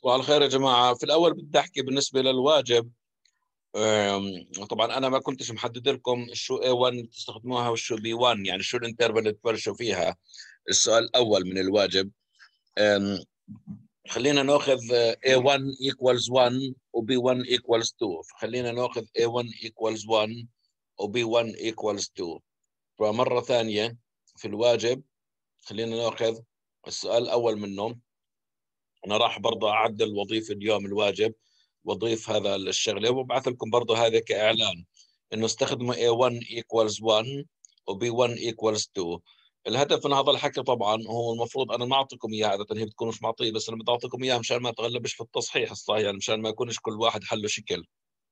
وعلى الخير يا جماعة. في الأول بدي أحكي بالنسبة للواجب. طبعا أنا ما كنتش محدد لكم شو A1 تستخدموها وشو B1، يعني شو الانترفال اللي تبلشوا فيها. السؤال الأول من الواجب، أم، خلينا ناخذ A1 equals 1 و B1 equals 2. فخلينا ناخذ A1 equals 1 و B1 equals 2. فمرة ثانية في الواجب خلينا ناخذ السؤال الأول منه. أنا راح برضه أعدل وظيفة اليوم الواجب وأضيف هذا الشغلة وببعث لكم برضه هذا كإعلان إنه استخدموا A1 equals 1 و B1 equals 2. الهدف من هذا الحكي طبعا هو المفروض أنا ما أعطيكم إياه، عادة هي بتكون مش معطيه، بس أنا بدي أعطيكم إياه مشان ما أتغلبش في التصحيح الصحيح، يعني مشان ما يكونش كل واحد حله شكل.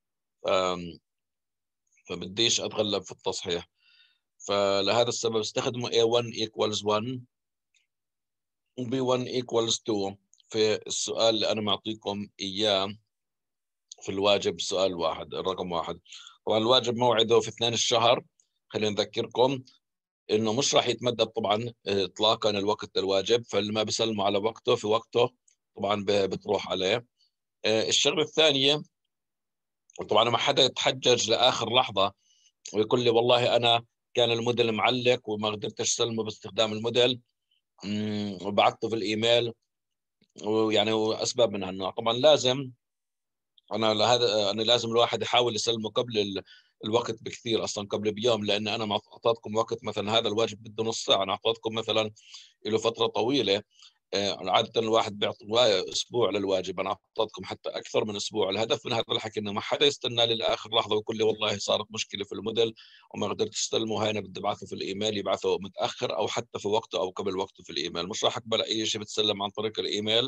فبديش أتغلب في التصحيح، فلهذا السبب استخدموا A1 equals 1 و B1 equals 2 في السؤال اللي أنا معطيكم إياه في الواجب. سؤال واحد، الرقم واحد. طبعا الواجب موعده في 2 الشهر. خلينا نذكركم انه مش راح يتمدد طبعا اطلاقا الوقت الواجب، فاللي ما بيسلموا على وقته في وقته طبعا بتروح عليه. الشغله الثانيه، طبعا ما حدا يتحجج لاخر لحظه ويقول لي والله انا كان الموديل معلق وما قدرتش اسلمه باستخدام الموديل وبعثته في الايميل، ويعني اسباب من هالنوع. طبعا لازم انا لهذا انا لازم الواحد يحاول يسلمه قبل الوقت بكثير، اصلا قبل بيوم، لان انا ما اعطيتكم وقت. مثلا هذا الواجب بده نص ساعه، انا اعطيتكم مثلا له فتره طويله. عاده الواحد بيعطي اسبوع للواجب، انا اعطيتكم حتى اكثر من اسبوع. الهدف من هذا الحكي انه ما حدا يستنى لي لاخر لحظه ويقول لي والله صارت مشكله في الموديل وما قدرت استلمه، هاي انا بدي ابعثه في الايميل، يبعثه متاخر او حتى في وقته او قبل وقته في الايميل. مش راح اقبل اي شيء بتسلم عن طريق الايميل.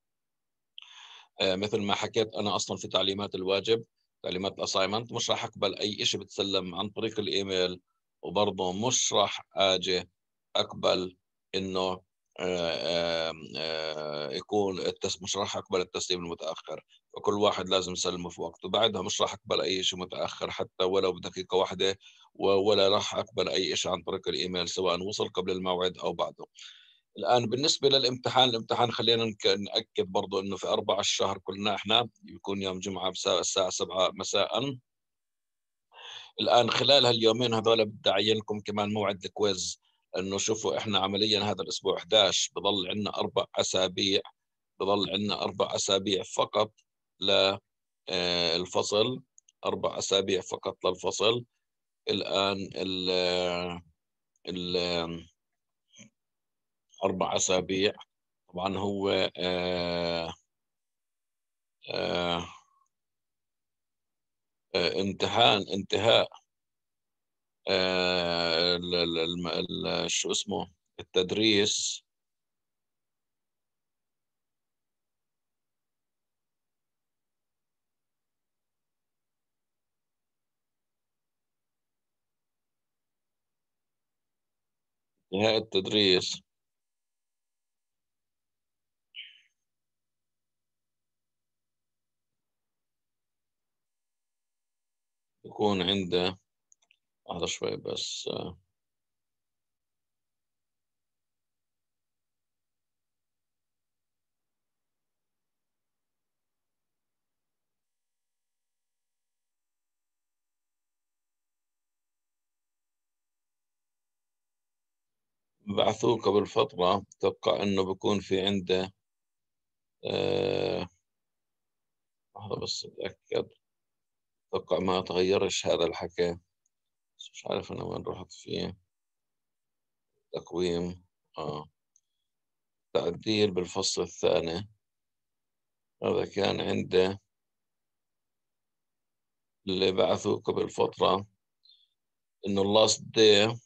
مثل ما حكيت أنا أصلا في تعليمات الواجب، تعليمات الأسايمنت، مش راح أقبل أي شيء بتسلم عن طريق الإيميل. وبرضه مش راح أجي أقبل إنه يكون مش راح أقبل التسليم المتأخر. فكل واحد لازم يسلمه في وقته. بعدها مش راح أقبل أي شيء متأخر حتى ولو بدقيقة واحدة، ولا راح أقبل أي شيء عن طريق الإيميل سواء وصل قبل الموعد أو بعده. الآن بالنسبة للامتحان، الامتحان خلينا نأكد برضو أنه في 4 الشهر كلنا إحنا بيكون يوم جمعة الساعة 7 مساء. الآن خلال هاليومين هذول بدي أعينكم كمان موعد الكويز، أنه شوفوا إحنا عمليا هذا الأسبوع 11 بضل عندنا 4 أسابيع، بضل عندنا 4 أسابيع فقط للفصل. 4 أسابيع فقط للفصل. الآن ال 4 أسابيع طبعا هو آه، امتحان انتهاء شو اسمه التدريس انتهاء التدريس يكون عنده، هذا شوي بس بعثوه قبل فترة. أتوقع إنه بكون في عنده هذا بس أتأكد. أتوقع ما تغيرش هذا الحكي، بس مش عارف أنا وين رحت فيه. تقويم تعديل بالفصل الثاني. هذا كان عنده اللي بعثوه قبل فترة إنه last day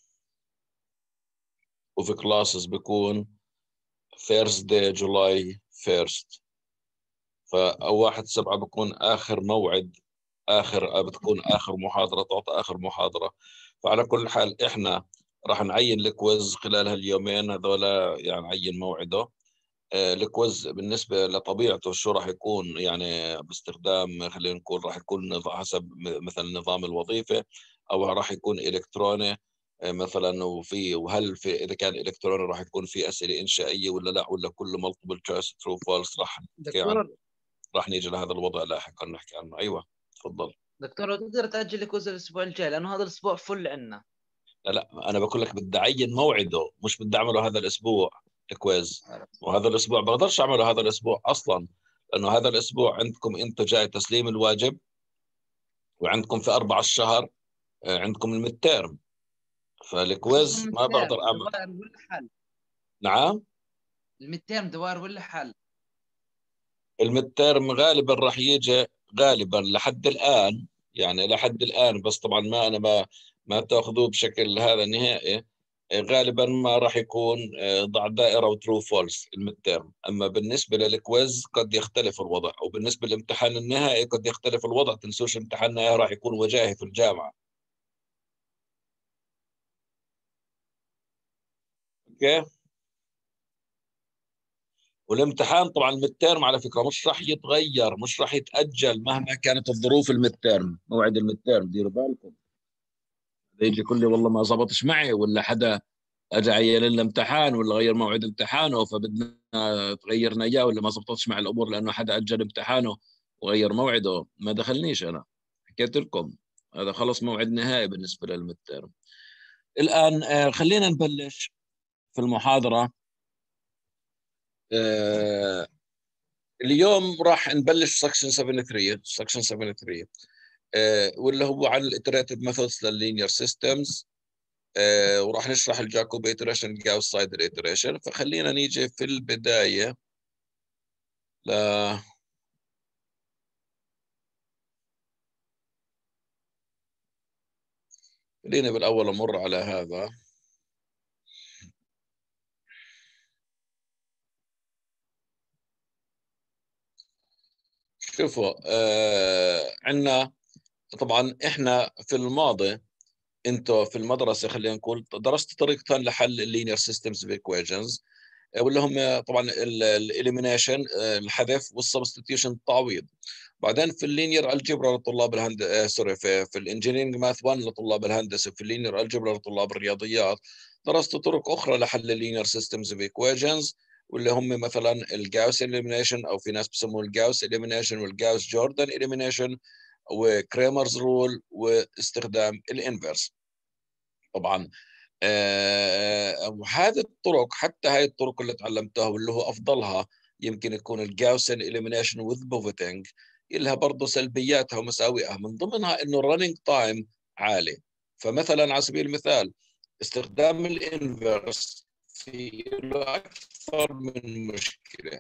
وفي classes بيكون Thursday July 1st. فأو 1/7 بكون آخر موعد، بتكون آخر محاضرة، تعطى آخر محاضرة. فعلى كل حال إحنا راح نعين الكويز خلال هاليومين هذولا، يعني نعين موعده. الكويز بالنسبة لطبيعته شو راح يكون، يعني باستخدام خلينا نقول راح يكون حسب مثلا نظام الوظيفة، أو راح يكون إلكتروني مثلا. وهل في إذا كان إلكتروني راح يكون في أسئلة إنشائية ولا لا، ولا كله multiple choice true false. راح نحكي عن دكتور راح نيجي لهذا الوضع لاحقا نحكي عنه. ايوه تفضل دكتور لو تقدر تاجل الكوز الاسبوع الجاي، لانه هذا الاسبوع فل عندنا. لا انا بقول لك بدي اعين موعده، مش بدي اعمله هذا الاسبوع الكويز. وهذا الاسبوع بقدرش اعمله هذا الاسبوع اصلا، لانه هذا الاسبوع عندكم انتم جاي تسليم الواجب، وعندكم في 4 الشهر عندكم المترم، خصوصا فالكويز ما المتام بقدر اعمل. دوائر ولا حل؟ نعم. المتام دوائر ولا حل؟ المترم غالبا راح يجي، غالبا لحد الان، يعني لحد الان، بس طبعا ما تاخذوه بشكل هذا نهائي. غالبا ما راح يكون ضع دائره وترو فولس المترم. اما بالنسبه للكويز قد يختلف الوضع، وبالنسبه للامتحان النهائي قد يختلف الوضع. تنسوش امتحان النهائي راح يكون وجاهي في الجامعه. اوكي. والامتحان طبعا المترم على فكره مش راح يتغير، مش راح يتاجل مهما كانت الظروف. المترم موعد المترم ديروا بالكم، يجي كل والله ما زبطش معي، ولا حدا اجى عيل لنا امتحان، ولا غير موعد امتحانه فبدنا تغيرنا اياه، ولا ما زبطتش مع الامور لانه حدا اجل امتحانه وغير موعده. ما دخلنيش انا، حكيت لكم هذا خلص موعد نهائي بالنسبه للمترم. الان خلينا نبلش في المحاضره. آه، اليوم راح نبلش سكشن 73. سكشن 73 واللي هو عن الاتريتيف ميثودز لللينير سيستمز. وراح نشرح الجاكوبي ايتريشن، جاوس سايدر ايتريشن. فخلينا نيجي في البدايه ل خلينا بالاول امر على هذا. شوفوا عندنا طبعا احنا في الماضي، انتوا في المدرسه خلينا نقول درست طريقتين لحل اللينير سيستمز بايكويشنز، واللي هم طبعا الاليمينيشن الحذف، والسبستيتيوشن التعويض. بعدين في اللينير الجبرا لطلاب الهندسه، سوري، في الانجينيرنج ماث 1 لطلاب الهندسه، في اللينير الجبرا لطلاب الرياضيات درست طرق اخرى لحل اللينير سيستمز بايكويشنز، واللي هم مثلا الجاوس اليمينيشن، او في ناس بسموه الجاوس اليمينيشن والجاوس جوردن اليمينيشن وكريمرز رول واستخدام الانفرس. طبعا وهذه الطرق، حتى هاي الطرق اللي تعلمتها واللي هو افضلها يمكن يكون الجاوسن اليمينيشن وذ بوفيتنج، لها برضه سلبياتها ومساوئها، من ضمنها انه الرننج تايم عالي. فمثلا على سبيل المثال استخدام الانفرس في له اكثر من مشكله،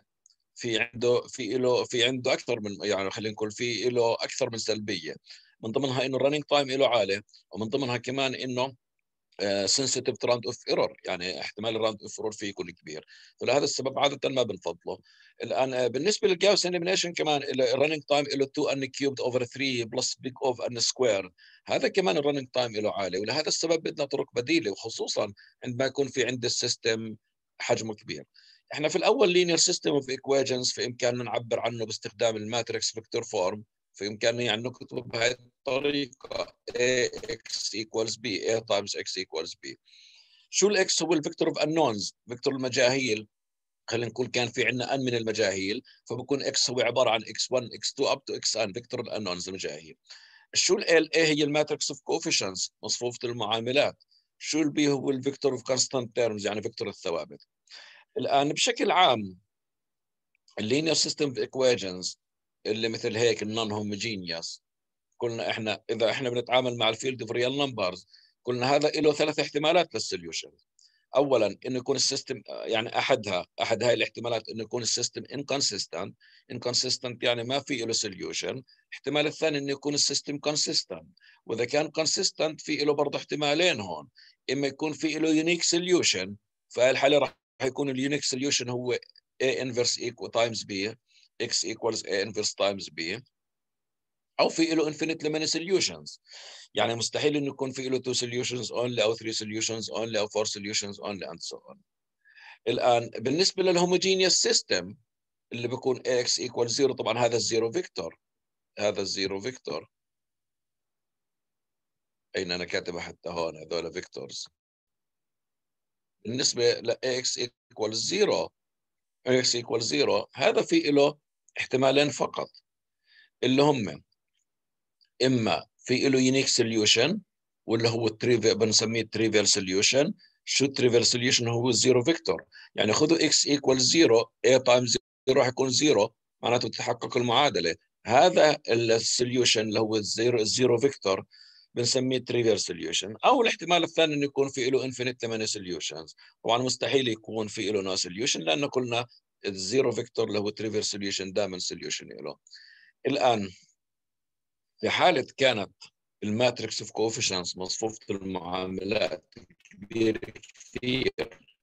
في عنده اكثر من، يعني خلينا نقول في له اكثر من سلبيه. من ضمنها انه الرننج تايم له عالي، ومن ضمنها كمان انه سنسيتيف تو راوند اوف ايرور، يعني احتمال الراوند اوف ايرور فيه يكون كبير. فلهذا السبب عاده ما بنفضله. الان بالنسبه للجاوس انيميشن كمان الرننج تايم له 2 ان كيوبد اوفر 3 بلس بيج اوف ان سكوير. هذا كمان الرننج تايم له عالي، ولهذا السبب بدنا طرق بديله، وخصوصا عندما يكون في عند السيستم حجمه كبير. احنا في الاول لينير سيستم اوف ايكويشنز في امكاننا نعبر عنه باستخدام الماتريكس فيكتور فورم. في امكاننا يعني نكتب بهذه الطريقه ax equals b، a times x equals b. شو الاكس؟ هو الفيكتور اوف انونز، فيكتور المجاهيل. خلينا نقول كان في عندنا ان من المجاهيل، فبكون اكس هو عباره عن x1 x2 up to xn، فيكتور الانونز المجاهيل. شو ال A؟ هي الماتريكس اوف كوفيشنز، مصفوفه المعاملات. شو البي؟ هو الفيكتور اوف كونستانت تيرمز، يعني فيكتور الثوابت. الان بشكل عام اللينير سيستم ايكويشنز اللي مثل هيك النون هوموجينيوس، قلنا احنا اذا احنا بنتعامل مع الفيلد اوف ريال نمبرز، قلنا هذا له 3 احتمالات للسوليوشن. اولا انه يكون السيستم، يعني احد هاي الاحتمالات انه يكون السيستم انكونسيستنت. انكونسيستنت يعني ما في له سوليوشن. الاحتمال الثاني انه يكون السيستم كونسيستنت، واذا كان كونسيستنت في له برضه احتمالين هون، اما يكون في له يونيك سوليوشن، فهي الحاله راح يكون اليونيك سوليوشن هو A inverse equal times B، X equals A inverse times B، او في له infinitely many solutions. يعني مستحيل انه يكون في له 2 solutions only او 3 solutions only او 4 solutions only and so on. الان بالنسبه للهوموجينيوس سيستم اللي بيكون x equal 0، طبعا هذا الزيرو فيكتور، هذا الزيرو فيكتور. اين انا كاتبها حتى هون هذول فيكتورز. بالنسبه ل x equal 0، x equal 0 هذا في له احتمالين فقط، اللي هم اما في له يونيك سوليوشن واللي هو بنسميه تريفيال سوليوشن. شو التريفيال سوليوشن؟ هو الزيرو فيكتور، يعني خذوا اكس ايكوال 0، a تايمز 0 راح يكون 0، معناته تتحقق المعادله. هذا السوليوشن اللي هو الزيرو فيكتور بنسميه تريفيال سوليوشن. او الاحتمال الثاني انه يكون في له انفينيت ماني سوليوشنز. طبعا مستحيل يكون في له نو سوليوشن، لانه قلنا الزيرو فيكتور اللي هو تريفيال سوليوشن دائما سوليوشن له. الان في حالة كانت الماتريكس اوف كوفيشنتس مصفوفة المعاملات كبيرة كثير،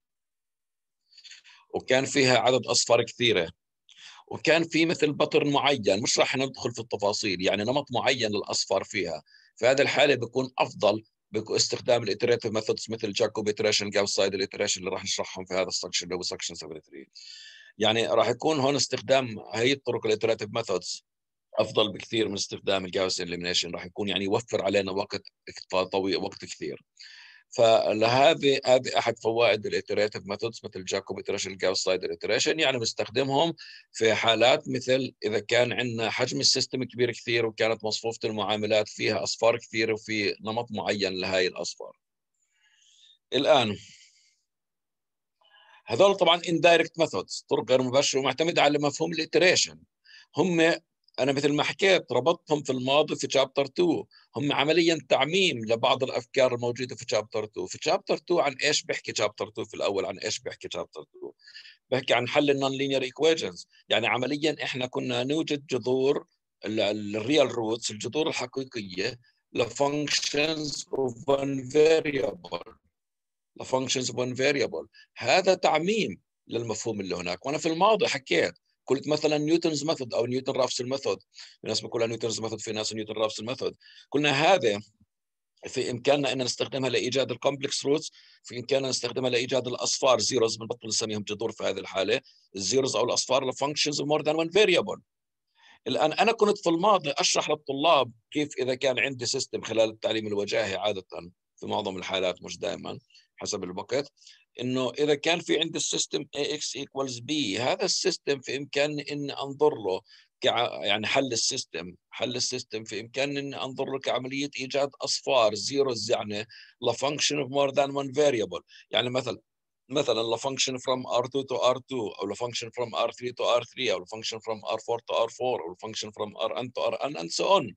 وكان فيها عدد أصفار كثيرة، وكان في مثل بطرن معين، مش راح ندخل في التفاصيل، يعني نمط معين للأصفار فيها، في هذه الحالة بيكون أفضل استخدام الاتريتيف ميثودز مثل جاكوبي iteration جاوس سايد iteration اللي راح نشرحهم في هذا السكشن اللي هو سكشن 73. يعني راح يكون هون استخدام هي الطرق الاتريتيف ميثودز افضل بكثير من استخدام الجاوس اليمينيشن، راح يكون يعني يوفر علينا وقت طويل، وقت كثير. هذه احد فوائد الاتريتيف ميثودز مثل جاكوب iteration جاوس سايد iteration، يعني بنستخدمهم في حالات مثل اذا كان عندنا حجم السيستم كبير كثير وكانت مصفوفه المعاملات فيها اصفار كثير وفي نمط معين لهي الاصفار. الان هذول طبعا indirect methods، طرق غير مباشره ومعتمده على مفهوم الاتريشن. هم انا مثل ما حكيت ربطتهم في الماضي في شابتر 2، هم عمليا تعميم لبعض الافكار الموجوده في شابتر 2. في شابتر 2 عن ايش بيحكي شابتر 2؟ في الاول عن ايش بيحكي شابتر 2؟ بحكي عن حل النون لينير ايكويشنز. يعني عمليا احنا كنا نوجد جذور الريال روتس، الجذور الحقيقيه لفانكشنز اوف وان فاريبل، لفانكشنز اوف وان فاريبل. هذا تعميم للمفهوم اللي هناك. وانا في الماضي حكيت، قلت مثلا نيوتنز ميثود او نيوتن رافسل ميثود، في ناس بيقولها نيوتنز ميثود، في ناس نيوتن رافسل ميثود. قلنا هذا في امكاننا ان نستخدمها لايجاد الكومبلكس روتس، في امكاننا نستخدمها لايجاد الاصفار زيروز، بنبطل نسميهم جذور في هذه الحاله، الزيروز او الاصفار لفانكشنز مور ذان وان فاريبل. الان انا كنت في الماضي اشرح للطلاب كيف اذا كان عندي سيستم خلال التعليم الوجاهي عاده، في معظم الحالات مش دائما حسب الوقت، انه اذا كان في عندي السيستم ax equals b، هذا السيستم في امكاني اني انظر له يعني حل السيستم في امكاني اني انظر له كعمليه ايجاد اصفار زيروز، يعني لفانكشن اوف مور ذان وان فاريبل. يعني مثلا لفانكشن from R2 to R2، او لفانكشن from R3 to R3، او لفانكشن from R4 to R4، او لفانكشن from Rn to Rn and so on.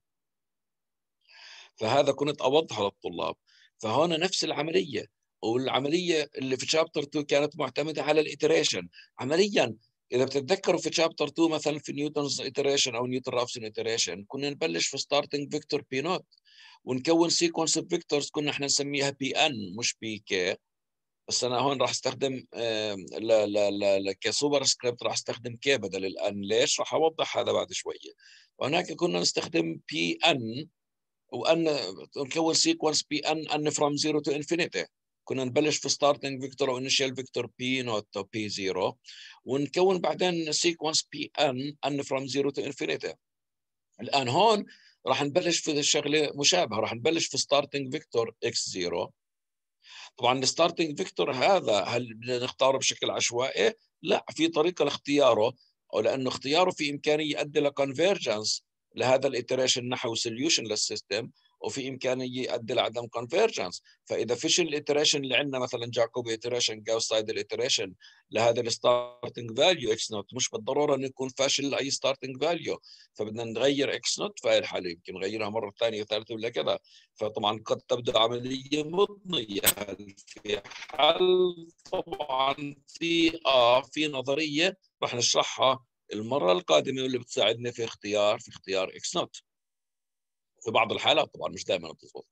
فهذا كنت اوضحه للطلاب. فهون نفس العمليه، والعمليه اللي في شابتر 2 كانت معتمده على الاتريشن. عمليا اذا بتتذكروا في شابتر 2 مثلا في نيوتنز اتريشن او نيوتن رافسون اتريشن، كنا نبلش في ستارتنج فيكتور بي نوت ونكون سيكونس اوف فيكتورز كنا احنا نسميها بي ان مش بي كي. بس انا هون راح استخدم لا لا لا لا كسوبر سكريبت راح استخدم كي بدل الان. ليش؟ راح اوضح هذا بعد شويه. وهناك كنا نستخدم بي ان، وان نكون سيكونس بي ان فروم 0 تو انفينيتي. كنا نبلش في ستارتنج فيكتور او انيشال فيكتور بي نوت او بي 0، ونكون بعدين سيكونس بي ان فروم 0 تو انفينيتي. الان هون راح نبلش في شغله مشابهه، راح نبلش في ستارتنج فيكتور اكس 0. طبعا الستارتنج فيكتور هذا هل بدنا نختاره بشكل عشوائي؟ لا، في طريقه لاختياره، او لانه اختياره في امكانيه يؤدي لكونفرجنس لهذا الاتريشن نحو سوليوشن للسيستم، وفي امكانيه يؤدي لعدم كونفرجنس. فاذا فشل الاتريشن اللي عندنا مثلا جاكوبي اتريشن جاوس سايد الاتريشن لهذا الستارتنج فاليو اكس نوت، مش بالضروره انه يكون فاشل لاي ستارتنج فاليو، فبدنا نغير اكس نوت في هذه الحاله، يمكن نغيرها مره ثانيه ثالثه ولا كذا. فطبعا قد تبدو عمليه مضنيه. في حل طبعا في نظريه راح نشرحها المره القادمه واللي بتساعدنا في اختيار اكس نوت في بعض الحالات، طبعا مش دائما بتضبط.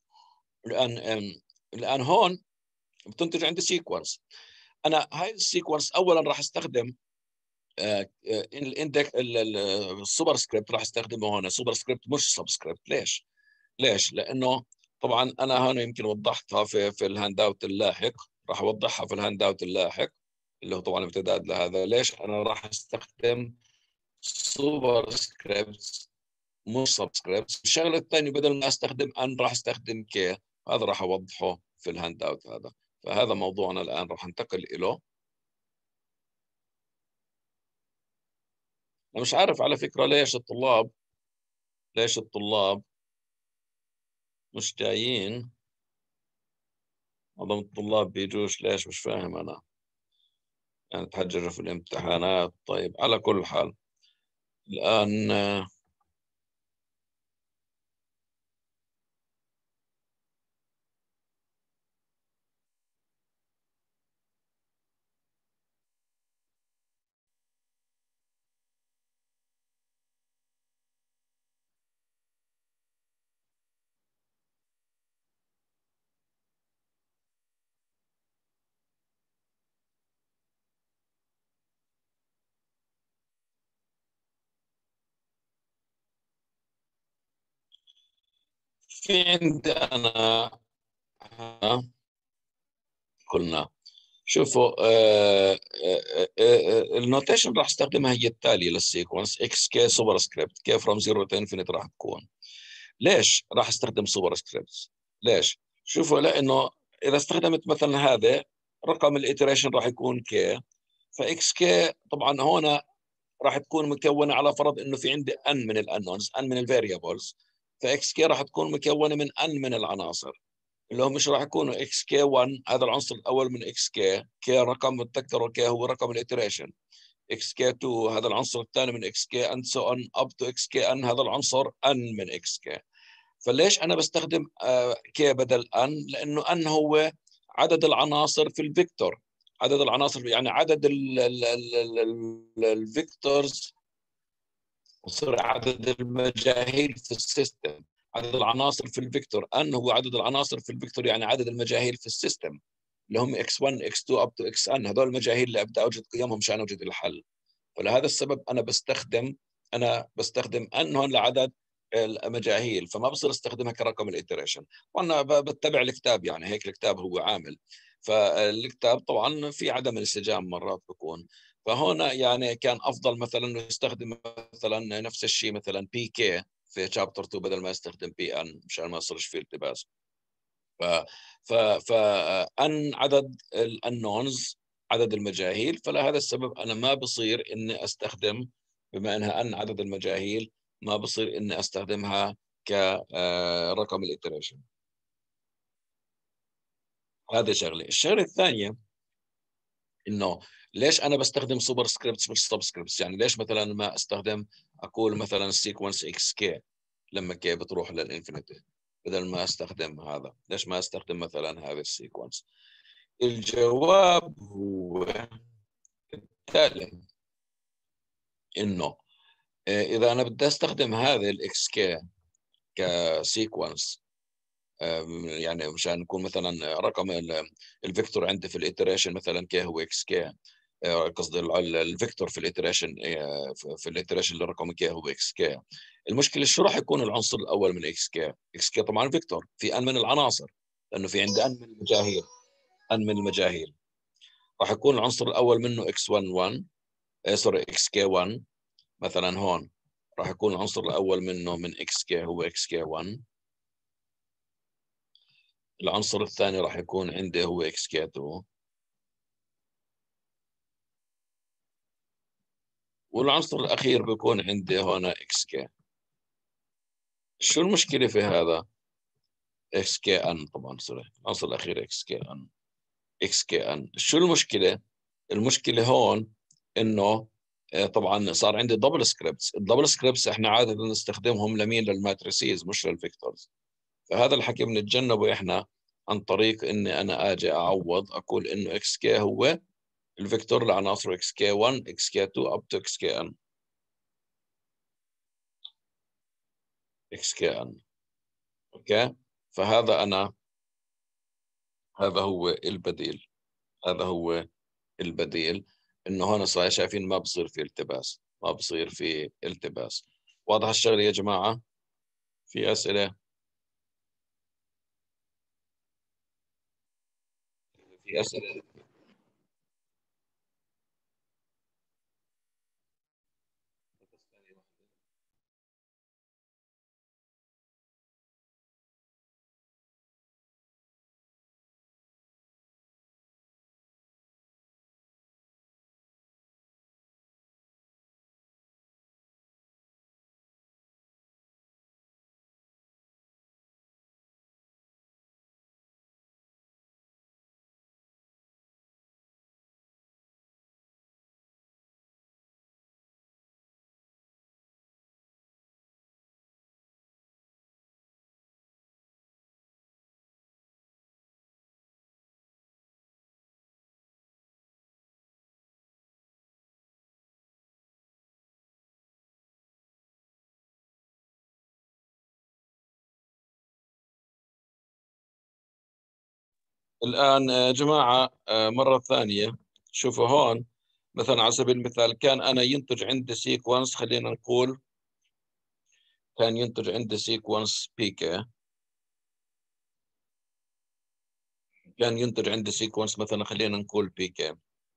الان هون بتنتج عندي سيكونس. انا هاي السيكونس اولا راح استخدم الاندك السوبر سكريبت، راح استخدمه هون سوبر سكريبت مش سب سكريبت. ليش؟ لانه طبعا انا هون يمكن وضحتها في الهاند اوت اللاحق، راح اوضحها في الهاند اوت اللاحق اللي هو طبعا امتداد لهذا. ليش انا راح استخدم سوبر سكريبت مش سب سكريبت؟ الشغله الثانيه بدل ما استخدم ان راح استخدم كي، هذا راح اوضحه في الهاند اوت هذا. فهذا موضوعنا الان، راح ننتقل له. أنا مش عارف على فكرة ليش الطلاب مش جايين. معظم الطلاب بيجوش، ليش مش فاهم أنا. يعني تحججوا في الامتحانات. طيب على كل حال الآن في عندي أنا قلنا شوفوا النوتيشن راح استخدمها هي التالية للسيكونس اكس كي سوبر سكريبت كي فروم 0 to infinite راح تكون. ليش راح استخدم سوبر سكريبت؟ ليش؟ شوفوا لانه اذا استخدمت مثلا هذا رقم الايتريشن راح يكون كي، فاكس كي طبعا هون راح تكون مكونه على فرض انه في عندي ان من الانونز، ان من الفاريبلز، فاكس كي راح تكون مكونه من ان من العناصر اللي هم مش راح يكونوا اكس كي 1 هذا العنصر الاول من اكس كي، كي رقم تذكروا كي هو رقم الايتريشن، اكس كي 2 هذا العنصر الثاني من اكس كي اند سو ان اب تو اكس كي ان هذا العنصر ان من اكس كي. فليش انا بستخدم كي بدل ان؟ لانه ان هو عدد العناصر في الفيكتور، عدد العناصر يعني عدد الفيكتورز، وصار عدد المجاهيل في السيستم. عدد العناصر في الفيكتور ان هو عدد العناصر في الفيكتور يعني عدد المجاهيل في السيستم اللي هم x1 x2 up to xn، هذول المجاهيل اللي ابدا اوجد قيمهم مشان اوجد الحل. فلهذا السبب انا بستخدم ان هون لعدد المجاهيل، فما بصير استخدمها كرقم الايتريشن. وانا بتبع الكتاب، يعني هيك الكتاب هو عامل. فالكتاب طبعا في عدم انسجام مرات بكون، فهنا يعني كان افضل مثلا نستخدم مثلا نفس الشيء مثلا بي كي في شابتر 2 بدل ما يستخدم بي ان مشان ما يصيرش فيه التباس. ف ف ف ان عدد الانونز، عدد المجاهيل، فلهذا السبب انا ما بصير اني استخدم، بما انها ان عدد المجاهيل ما بصير اني استخدمها كرقم الاتريشن. هذه شغله. الشغله الثانيه انه ليش انا بستخدم سوبر سكريبتس مش سب سكريبتس؟ يعني ليش مثلا ما استخدم اقول مثلا السيكونس اكس كي لما كي بتروح للانفينيتي، بدل ما استخدم هذا ليش ما استخدم مثلا هذا السيكونس؟ الجواب هو التالي، انه اذا انا بدي استخدم هذا الاكس كي كسيكونس، يعني مشان نكون مثلا رقم الفيكتور عندي في الاتريشن مثلا كي هو اكس كي، قصدي الفيكتور في الاتريشن، في الاتريشن اللي رقم كي هو اكس كي. المشكله شو راح يكون العنصر الاول من اكس كي؟ اكس كي طبعا فيكتور في ان من العناصر، لانه في عندي ان من المجاهيل، ان من المجاهيل راح يكون العنصر الاول منه اكس 1 1، سوري اكس كي 1 مثلا هون راح يكون العنصر الاول منه من اكس كي هو اكس كي 1، العنصر الثاني راح يكون عندي هو اكس كي 2، والعنصر الاخير بيكون عندي هنا اكس كي. شو المشكله في هذا؟ اكس كي ان طبعا، سوري العنصر الاخير اكس كي ان، اكس كي ان. شو المشكله؟ المشكله هون انه طبعا صار عندي دبل سكريبتس. الدبل سكريبتس احنا عاده نستخدمهم لمين؟ للماتريسيز مش للفيكتورز. فهذا الحكي بنتجنبه احنا عن طريق اني انا اجي اعوض اقول انه اكس كي هو الفيكتور لعناصر اكس كي 1 اكس كي 2 اب تو اكس كي ان، اكس كي ان. اوكي. فهذا انا، هذا هو البديل، هذا هو البديل. انه هون صار شايفين ما بصير في التباس، ما بصير في التباس. واضح الشغله يا جماعه؟ في اسئله؟ في اسئله؟ الآن يا جماعة مرة ثانية، شوفوا هون مثلا على سبيل المثال كان أنا ينتج عندي سيكونس، خلينا نقول كان ينتج عندي سيكونس بيكا، كان ينتج عندي سيكونس مثلا خلينا نقول بيكا.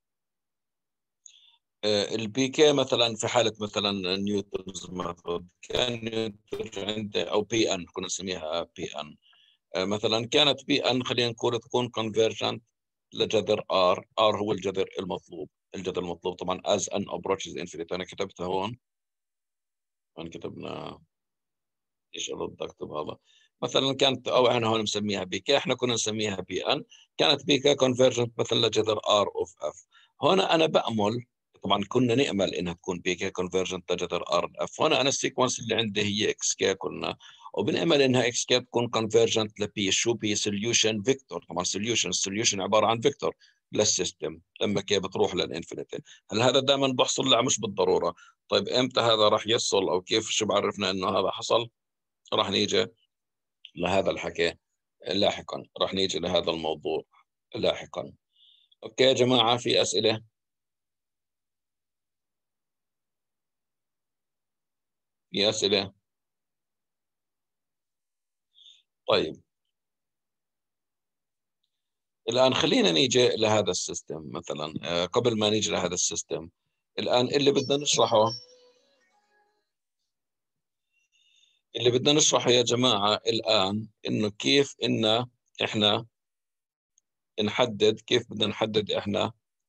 البيكا مثلا في حالة مثلا نيوتنز ميثود كان ينتج عندي، أو بي أن كنا نسميها بي أن. مثلا كانت بي أن خلينا نقول تكون كونفرجنت لجذر ار، ار هو الجذر المطلوب. الجذر المطلوب طبعا as n approaches infinity، أنا كتبتها هون، أنا كتبنا ايش ارد اكتب هذا. مثلا كانت، او احنا هون مسميها بيكا، احنا كنا نسميها بي ان. كانت بيكا كونفرجنت مثلا لجذر ار اوف اف. هنا انا بامل، طبعا كنا نامل انها تكون بيكا كونفرجنت لجذر ار اف. هنا انا السيكونس اللي عندي هي اكس كي كنا، وبنامل انها اكس كي تكون كونفرجنت لبي. شو بي؟ سوليوشن فيكتور. طبعا السوليوشن عباره عن فيكتور للسيستم لما كي بتروح للانفينيتي. هل هذا دائما بحصل؟ لا مش بالضروره. طيب امتى هذا راح يحصل، او كيف شو بعرفنا انه هذا حصل؟ راح نيجي لهذا الحكي لاحقا، راح نيجي لهذا الموضوع لاحقا. اوكي يا جماعة، في أسئلة؟ في أسئلة؟ طيب الآن خلينا نيجي لهذا السيستم مثلا. قبل ما نيجي لهذا السيستم، الآن اللي بدنا نشرحه يا جماعة الآن إنه كيف إن إحنا نحدد، كيف بدنا نحدد إحنا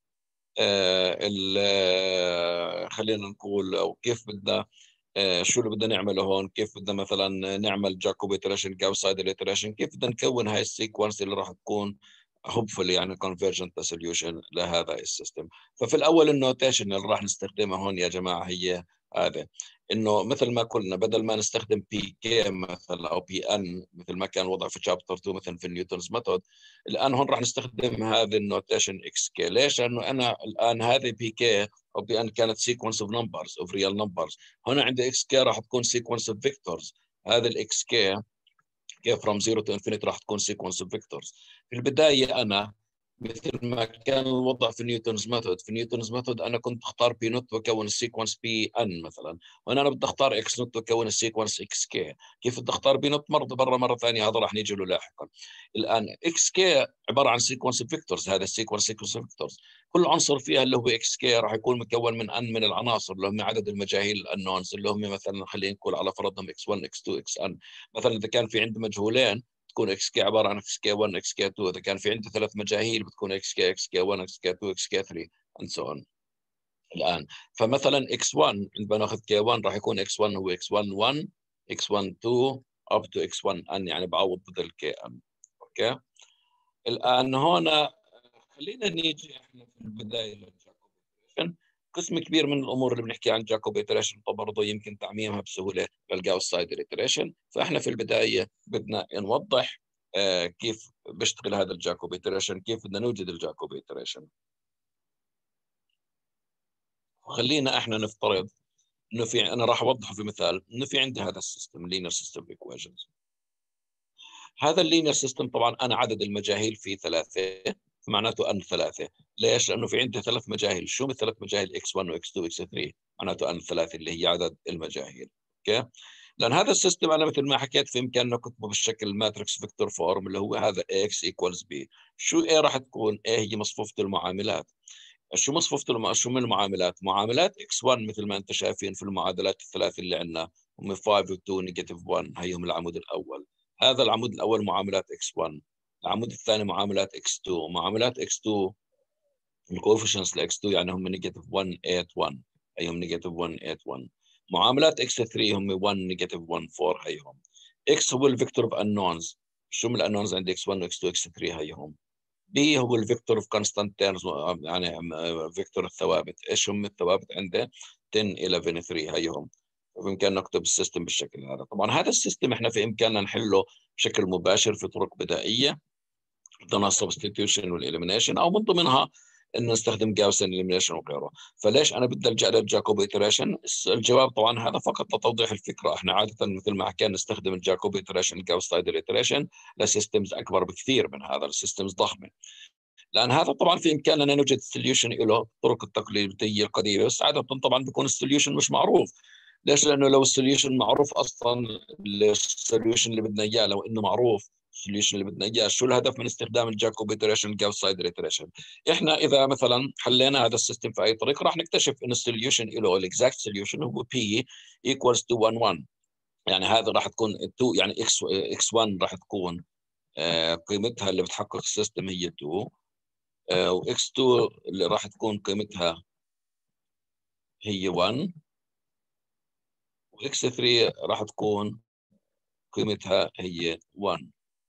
خلينا نقول، أو كيف بدنا شو اللي بدنا نعمله هون. كيف بدنا مثلا نعمل جاكوبي iteration، جاوس-سايدل iteration، كيف بدنا نكون هاي السيكونس اللي راح تكون hopefully يعني convergent solution لهذا السيستم. ففي الاول النوتيشن اللي راح نستخدمها هون يا جماعه هي هذا، انه مثل ما قلنا بدل ما نستخدم بي كي مثلا او بي ان مثل ما كان الوضع في شابتر 2 مثلا في نيوتنز ميثود، الان هون راح نستخدم هذه النوتيشن اكس كي. ليش؟ لانه انا الان هذه بي كي او بي ان كانت سيكونس اوف نمبرز، اوف ريال نمبرز. هنا عندي اكس كي راح تكون سيكونس اوف فيكتورز. هذه الاكس كي كيف from zero to infinity راح تكون sequence of vectors. في البداية أنا مثل ما كان الوضع في نيوتنز ميثود، في نيوتنز ميثود أنا كنت أختار بي نوت وأكون السيكونس بي أن مثلا، وأنا بدي أختار إكس نوت وأكون السيكونس إكس كي. كيف بدي أختار بي نوت مرة ثانية؟ هذا راح نيجي له لاحقا. الآن إكس كي عبارة عن سيكونس اوف فيكتورز. هذا السيكونس سيكونس اوف فيكتورز، كل عنصر فيها اللي هو إكس كي راح يكون مكون من أن من العناصر اللي هم عدد المجاهيل الأنونز، اللي هم مثلا خلينا نقول على فرضهم إكس 1 إكس 2 إكس أن. مثلا إذا كان في عندي مجهولين تكون اكس كي عباره عن اكس كي 1 اكس كي 2. اذا كان في عندي ثلاث مجاهيل بتكون اكس كي 1 اكس كي 2 اكس كي 3 and so on. الان فمثلا اكس 1 عندما ناخذ كي 1 راح يكون اكس 1 هو اكس 1 1 اكس 1 2 up to اكس 1 ان، يعني بعوض بدل كي ان. اوكي الان هنا خلينا نيجي احنا في البدايه للجاكوبي. قسم كبير من الامور اللي بنحكي عن جاكوبي iteration برضه يمكن تعميمها بسهوله للجاوس-سايدل iteration. فاحنا في البدايه بدنا نوضح كيف بيشتغل هذا الجاكوبي iteration، كيف بدنا نوجد الجاكوبي iteration. خلينا احنا نفترض انه في، انا راح اوضحه في مثال، انه في عندي هذا السيستم لينير سيستم ايكويشنز. هذا اللينير سيستم طبعا انا عدد المجاهيل فيه ثلاثه، معناته ان ثلاثه. ليش؟ لانه في عندي ثلاث مجاهيل. شو من ثلاث مجاهيل؟ اكس 1 واكس 2 واكس 3، معناته ان ثلاثه اللي هي عدد المجاهيل. اوكي لان هذا السيستم انا مثل ما حكيت في امكاننا كتبه بالشكل ماتريكس فيكتور فورم، اللي هو هذا اكس ايكوالز بي. شو ايه راح تكون؟ ايه هي مصفوفه المعاملات. شو مصفوفة شو من المعاملات؟ معاملات اكس 1 مثل ما انتم شايفين في المعادلات الثلاث اللي عندنا هم 5 و2 نيجاتيف 1، هيهم العمود الاول. هذا العمود الاول معاملات اكس 1. العمود الثاني معاملات اكس 2. معاملات اكس 2 الكوفيشنتس لاكس 2 يعني هم نيجاتيف 1 8 1، هيهم نيجاتيف 1 8 1. معاملات اكس 3 هم 1 نيجاتيف 1 4، هيهم. اكس هو الفيكتور اوف انونز. شو من الانونز عندي؟ اكس 1 واكس 2 اكس 3، هيهم. بي هو الفيكتور اوف كونستانت تيرمز، يعني فيكتور الثوابت. ايش هم الثوابت عنده؟ 10 11 3، هيهم. بامكاننا نكتب السيستم بالشكل هذا. طبعا هذا السيستم احنا في امكاننا نحله بشكل مباشر في طرق بدائيه، ضمن السبستيتيوشن والإليمينيشن، او من ضمنها انه نستخدم جاوسن اليمينيشن وغيره. فليش انا بدي الجا للجاكوبي ايتريشن؟ الجواب طبعا هذا فقط لتوضيح الفكره. احنا عاده مثل ما حكينا نستخدم الجاكوبي ايتريشن الجاوس سايدل ايتريشن لسيستمز اكبر بكثير من هذا، السيستمز ضخمه. لان هذا طبعا في امكاننا نوجد سوليوشن له الطرق التقليديه القديمه، بس عاده طبعا بيكون السوليوشن مش معروف. ليش؟ لانه لو السوليوشن معروف اصلا، السوليوشن اللي بدنا اياه لو انه معروف السوليوشن اللي بدنا اياه، شو الهدف من استخدام الجاكوبي ايتريشن الجاوس سايدر ايتريشن؟ احنا اذا مثلا حلينا هذا السيستم في اي طريقه راح نكتشف انه السوليوشن له الاكزاكت سوليوشن هو بي ايكوالز تو 1 1. يعني هذا راح تكون 2، يعني اكس 1 راح تكون قيمتها اللي بتحقق السيستم هي 2، واكس 2 اللي راح تكون قيمتها هي 1، واكس 3 راح تكون قيمتها هي 1.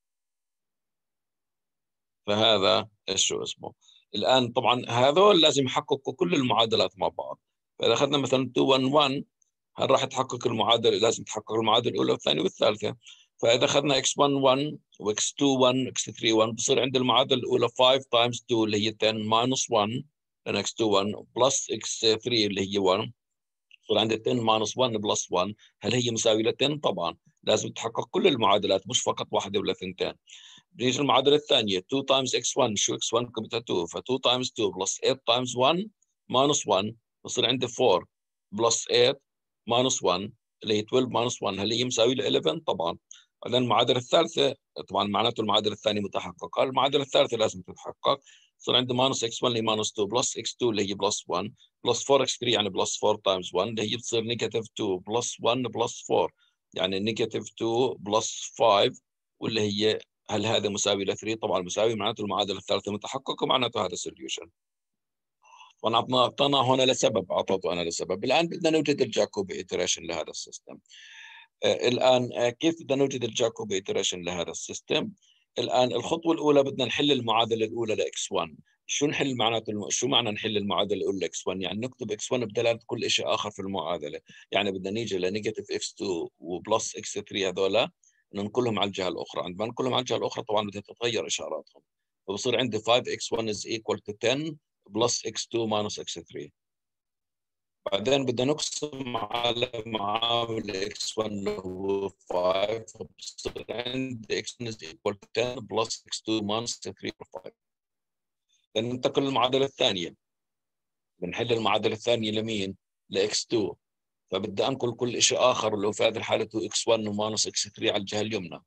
فهذا ايش شو اسمه. الان طبعا هذول لازم يحققوا كل المعادلات مع بعض. فاذا اخذنا مثلا 2 1 1 هل راح تحقق المعادله، لازم تحقق المعادله الاولى والثانيه والثالثه. فاذا اخذنا x1 1 وx2 1 x3 1 بصير عند المعادله الاولى 5 times 2 اللي هي 10 minus 1 لان x2 1 plus x3 اللي هي 1 بصير عندي 10 minus 1 plus 1. هل هي مساويه ل 10؟ طبعا لازم تحقق كل المعادلات مش فقط واحده ولا ثنتين. بيجي المعادله الثانيه 2 times x1، شو x1 قيمتها 2، ف 2 times 2 plus 8 times 1 minus 1 بصير عندي 4 plus 8 minus 1 اللي هي 12 minus 1. هل هي مساويه ل 11؟ طبعا. بعدين المعادله الثالثه طبعا معناته المعادله الثانيه متحققه، المعادله الثالثه لازم تتحقق. صار عندي minus x1 اللي هي minus 2 plus x2 اللي هي plus 1 plus 4x3 يعني plus 4 times 1 اللي هي بتصير negative 2 plus 1 plus 4 يعني negative 2 plus 5 واللي هي هل هذا مساوي ل 3؟ طبعا مساوي، معناته المعادله الثالثه متحققه، معناته هذا سوليوشن. وانا اعطانا هنا لسبب، اعطيته انا لسبب. الان بدنا نوجد الجاكوبي ايتريشن لهذا السيستم. الان كيف بدنا نوجد الجاكوبي ايتريشن لهذا السيستم؟ الان الخطوه الاولى بدنا نحل المعادله الاولى لاكس 1. شو نحل معناته؟ شو معنى نحل المعادله الاولى لاكس 1؟ يعني نكتب اكس 1 بدلاله كل شيء اخر في المعادله. يعني بدنا نيجي لنيجاتيف اكس 2 وبلس اكس 3 هذولا ننقلهم على الجهه الاخرى. عندما ننقلهم على الجهه الاخرى طبعا بدها تتغير اشاراتهم، فبصير عندي 5x1 is equal to 10 plus x2 minus x3. بعدين بدنا نقسم على معامل x1 اللي هو 5، فبصير عندي x1 is equal to 10 plus x2 minus x3 5. ننتقل للمعادلة الثانية. بنحل المعادلة الثانية لمين؟ لx2. فبدي انقل كل شيء اخر اللي هو في هذه الحالة 2x1 وماينس x3 على الجهة اليمنى.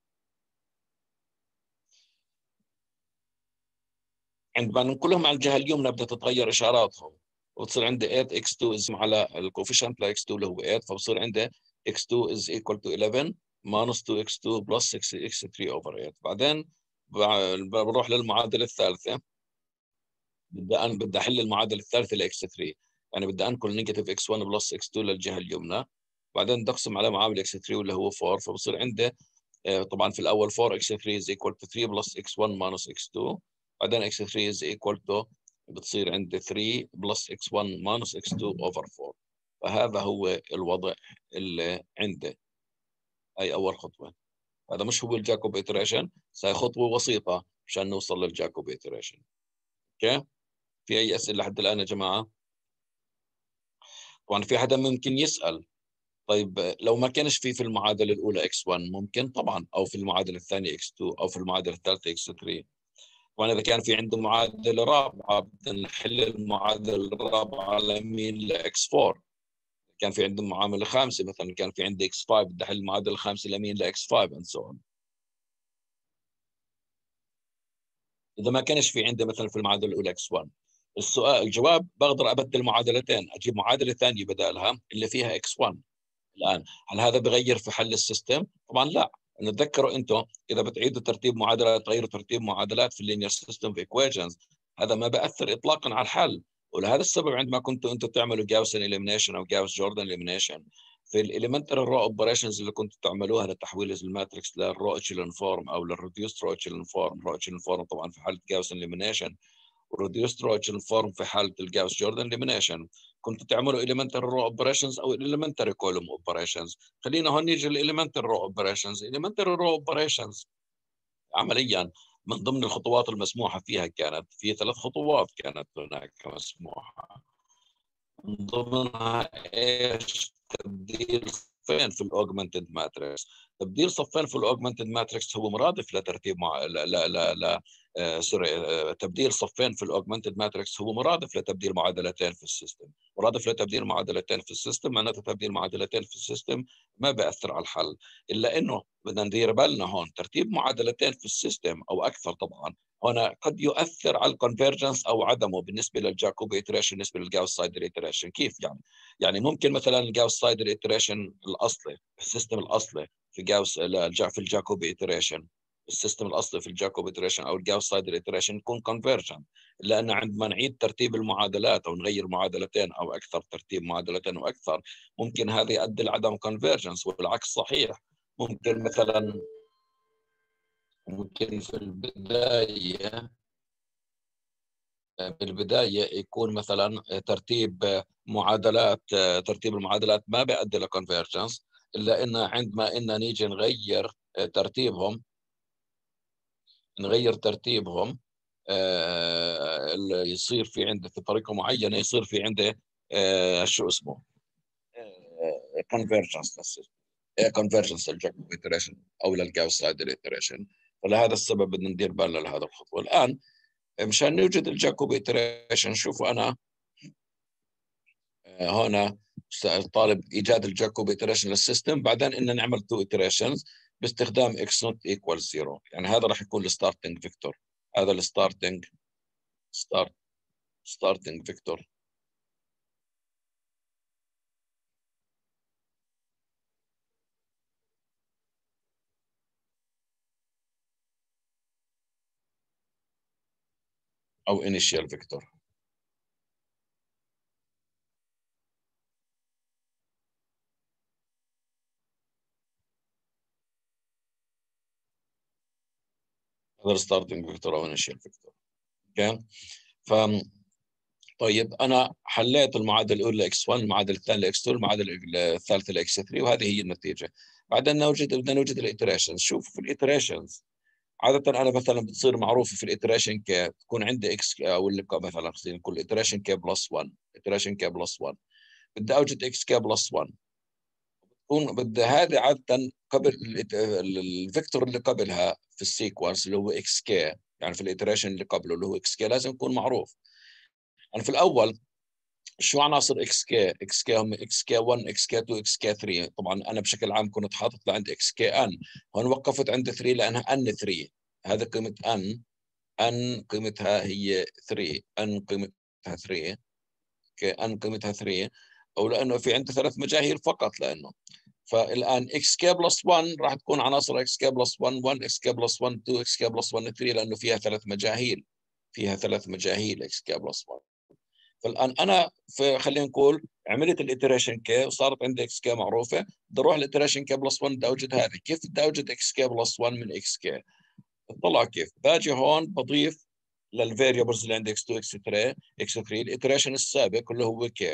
عندما ننقلهم على الجهه اليمنى بدها تتغير اشاراتهم، وتصير عندي 8x2 اسم على الكوفيشنت ل x2 اللي هو 8، فبصير عندي x2 is equal to 11 minus 2x2 plus 6x3 over 8. بعدين بروح للمعادله الثالثه. بدي احل المعادله الثالثه ل x3، يعني بدي انقل نيجاتيف x1 بلس x2 للجهه اليمنى. بعدين بدي اقسم على معامل x3 واللي هو 4، فبصير عندي طبعا في الاول 4x3 is equal to 3 plus x1 minus x2. بعدين x3 is equal to بتصير عندي 3 plus x1 minus x2 over 4. فهذا هو الوضع اللي عندي. هي أول خطوة. هذا مش هو الجاكوب إيتريشن، هي خطوة وسيطة مشان نوصل للجاكوب إيتريشن. اوكي؟ في أي أسئلة لحد الآن يا جماعة؟ طبعا في حدا ممكن يسأل طيب لو ما كانش في المعادلة الأولى x1 ممكن طبعا، أو في المعادلة الثانية x2، أو في المعادلة الثالثة x3. طبعا إذا كان في عنده معادلة رابعة بدنا نحل المعادلة الرابعة لمين؟ لإكس 4. كان في عنده معاملة خامسة مثلا، كان في عندي إكس 5 بدي أحل المعادلة الخامسة لمين؟ لإكس 5 and so on. إذا ما كانش في عندي مثلا في المعادلة الأولى إكس 1، الجواب بقدر أبدل معادلتين، أجيب معادلة ثانية بدالها اللي فيها إكس 1. الآن هل هذا بغير في حل السيستم؟ طبعا لا. نتذكروا انتم اذا بتعيدوا ترتيب معادلات، تغيروا ترتيب معادلات في اللينير سيستم في ايكويشنز، هذا ما بأثر اطلاقا على الحل. ولهذا السبب عندما كنتوا انتم تعملوا جاوسن اليمينيشن او جاوس جوردن اليمينيشن في الاليمنتري رو اوبريشنز اللي كنتوا تعملوها لتحويل الماتريكس للرو اتشيلون فورم او للريديوست رو اتشيلون فورم. رو اتشيلون فورم طبعا في حاله جاوسن اليمينيشن، وريديوست رو اتشيلون فورم في حاله الجاوس جوردن اليمينيشن. كنتوا تعملوا elementary row operations او elementary column operations. خلينا هون نيجي elementary row operations. elementary row operations عمليا من ضمن الخطوات المسموحة فيها كانت في 3 خطوات كانت هناك مسموحة، من ضمنها ايش؟ تبديل صفين في الاوجمانتد ماتريكس. تبديل صفين في الاوجمانتد ماتريكس هو مرادف لترتيب لا لا لا, لا سوري تبديل صفين في الاوجمانتد ماتريكس هو مرادف لتبديل معادلتين في السيستم. مرادف لتبديل معادلتين في السيستم معناته تبديل معادلتين في السيستم ما بيأثر على الحل، الا انه بدنا ندير بالنا هون ترتيب معادلتين في السيستم او اكثر طبعا هنا قد يؤثر على الكونفرجنس او عدمه بالنسبه للجاكوبي ايتريشن بالنسبه للجاوس سايدر ايتريشن. كيف يعني؟ يعني ممكن مثلا الجاوس سايدر ايتريشن الاصلي السيستم الاصلي في جاوس في الجاكوبي ايتريشن السيستم الاصلي في الجاكوبي ايتريشن او الجاوس سايدر ايتريشن يكون كونفرجنت، لان عندما نعيد ترتيب المعادلات او نغير معادلتين او اكثر ترتيب معادلتين واكثر ممكن هذا يؤدي لعدم كونفرجنس، والعكس صحيح. ممكن مثلا ممكن في بالبداية يكون مثلا ترتيب المعادلات ما بيؤدي لكونفرجنس، إلا إن عندما نيجي ترتيبهم نغير ترتيبهم يصير في عنده في طريقة معينة يصير في عنده شو اسمه كونفرجنس كونفرجنس للجاكوبي ايتريشن او للجاوس سايدر ايتريشن. فلهذا السبب بدنا ندير بالنا لهذا الخطوة. الآن مشان نوجد الجاكوبي ايتريشن شوفوا أنا هنا طالب ايجاد الجاكوبي ايتريشن للسيستم، بعدين ان نعمل 2 ايتريشنز باستخدام x not equal 0. يعني هذا راح يكون الستارتنج فيكتور، هذا الستارتنج فيكتور. او initial فيكتور. هذا الستارتنج فيكتور او initial فيكتور. اوكي. طيب انا حليت المعادله الاولى x1، المعادله الثانيه x2، المعادله الثالثه x3، وهذه هي النتيجه. بعدين بدنا نوجد الايتريشنز. شوف في الايتريشنز عادة أنا مثلا بتصير معروفة في الإتريشن كي تكون عندي إكس أو اللي مثلا خلينا نقول إتريشن كي بلس 1 إتريشن كي بلس 1 بدي أوجد إكس كي بلس 1 تكون بدي هذه عادة قبل الفيكتور اللي قبلها في السيكونس اللي هو إكس كي، يعني في الإتريشن اللي قبله اللي هو إكس كي لازم يكون معروف. أنا في الأول شو عناصر إكس كي؟ إكس كي هم إكس كي 1 إكس كي 2 إكس كي 3. طبعا أنا بشكل عام كنت حاطط لعند إكس كي أن، هون وقفت عند 3 لأنها أن 3. هذا قيمة أن قيمتها هي 3، أن قيمتها 3 أن قيمتها 3 أو لأنه في عندي 3 مجاهيل فقط. لأنه فالآن إكس كي بلس 1 راح تكون عناصر إكس كي بلس 1 1 إكس كي بلس 1 2 إكس كي بلس 1 3 لأنه فيها 3 مجاهيل، فيها 3 مجاهيل إكس كي بلس 1. فالآن أنا خلينا نقول عملت الإتريشن كي وصارت عندي إكس كي معروفة، بدي أروح الإتريشن كي بلس 1 بدي أوجد هذه. كيف بدي أوجد إكس كي بلس 1 من إكس كي؟ طلع كيف باجي هون بضيف للفاريبلز اللي عندي x2 x3 الاتريشن السابق اللي هو k،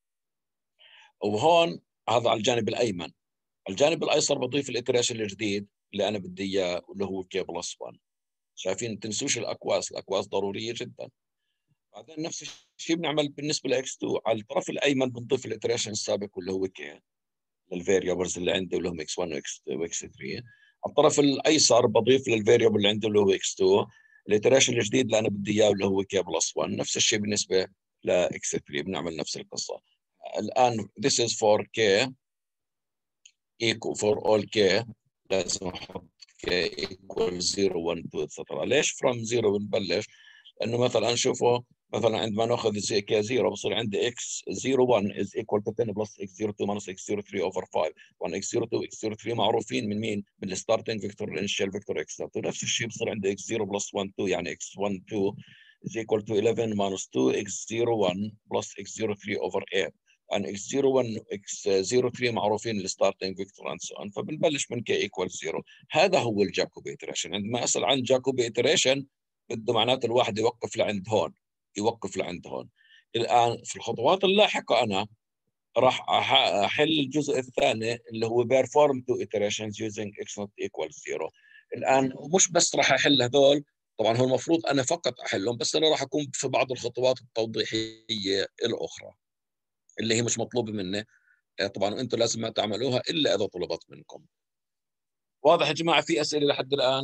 وهون هذا على الجانب الايمن. على الجانب الايسر بضيف الاتريشن الجديد اللي انا بدي اياه اللي هو k بلس 1. شايفين؟ تنسوش الاكواس ضروريه جدا. بعدين نفس الشيء بنعمل بالنسبه ل x2 على الطرف الايمن بنضيف الاتريشن السابق اللي هو k للفاريبلز اللي عندي اللي هم x1 وx3. على الطرف الايسر بضيف للفاريبل اللي عندي اللي هو x2 الاتريشن الجديد اللي انا بدي اياه اللي هو k بلس 1. نفس الشيء بالنسبه ل x3 بنعمل نفس القصه. الان this is for k equal for all k لازم احط k equal 0 1 2 etc. ليش from 0 بنبلش؟ لانه مثلا شوفوا مثلا عندما ناخذ زي كي 0 بصير عندي x 0 1 is equal to 10 plus x 0 2 minus x 0 3 over 5. 1 x 0 2 x 0 3 معروفين من مين؟ من الستارتنج فيكتور الانيشال فيكتور x 0. نفس الشيء بصير عندي x 0 plus 1 2 يعني x 1 2 is equal to 11 minus 2 x 0 1 plus x 0 3 over 8. and x 0 1 x 0 3 معروفين الستارتنج فيكتور and so on. فبنبلش من k equal 0. هذا هو الجاكوبي iteration. عندما اسال عن جاكوبي iteration بده معناته الواحد يوقف لعند هون، يوقف لعند هون. الآن في الخطوات اللاحقة أنا راح أحل الجزء الثاني اللي هو perform two iterations using x not equal 0. الآن مش بس راح أحل هذول، طبعا هو المفروض أنا فقط أحلهم، بس أنا راح أقوم في بعض الخطوات التوضيحية الأخرى اللي هي مش مطلوبة مني. طبعا أنتم لازم ما تعملوها إلا إذا طلبت منكم. واضح يا جماعة؟ في أسئلة لحد الآن؟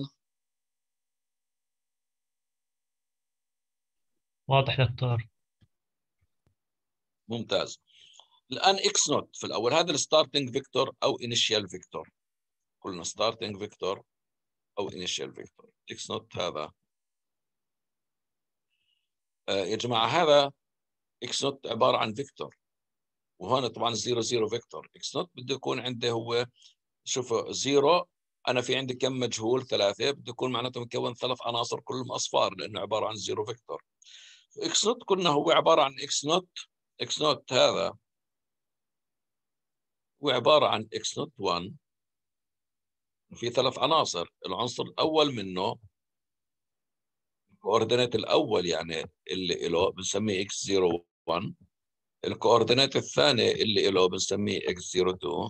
واضح دكتور. ممتاز. الآن إكس نوت في الأول، هذا الستارتنج فيكتور أو إنيشيال فيكتور. قلنا ستارتنج فيكتور أو إنيشيال فيكتور. إكس نوت هذا يا جماعة هذا إكس نوت عبارة عن فيكتور، وهون طبعا 0 0 فيكتور. إكس نوت بده يكون عنده هو، شوفوا 0 أنا في عندي كم مجهول؟ 3، بده يكون معناته مكون 3 عناصر كلهم أصفار لأنه عبارة عن 0 فيكتور. إكس نوت قلنا هو عبارة عن إكس نوت. إكس نوت هذا هو عبارة عن إكس نوت 1 في 3 عناصر. العنصر الأول منه الكوردينات الأول يعني اللي له بنسميه إكس 0 1. الكوردينات الثانية اللي له بنسميه إكس 0 2.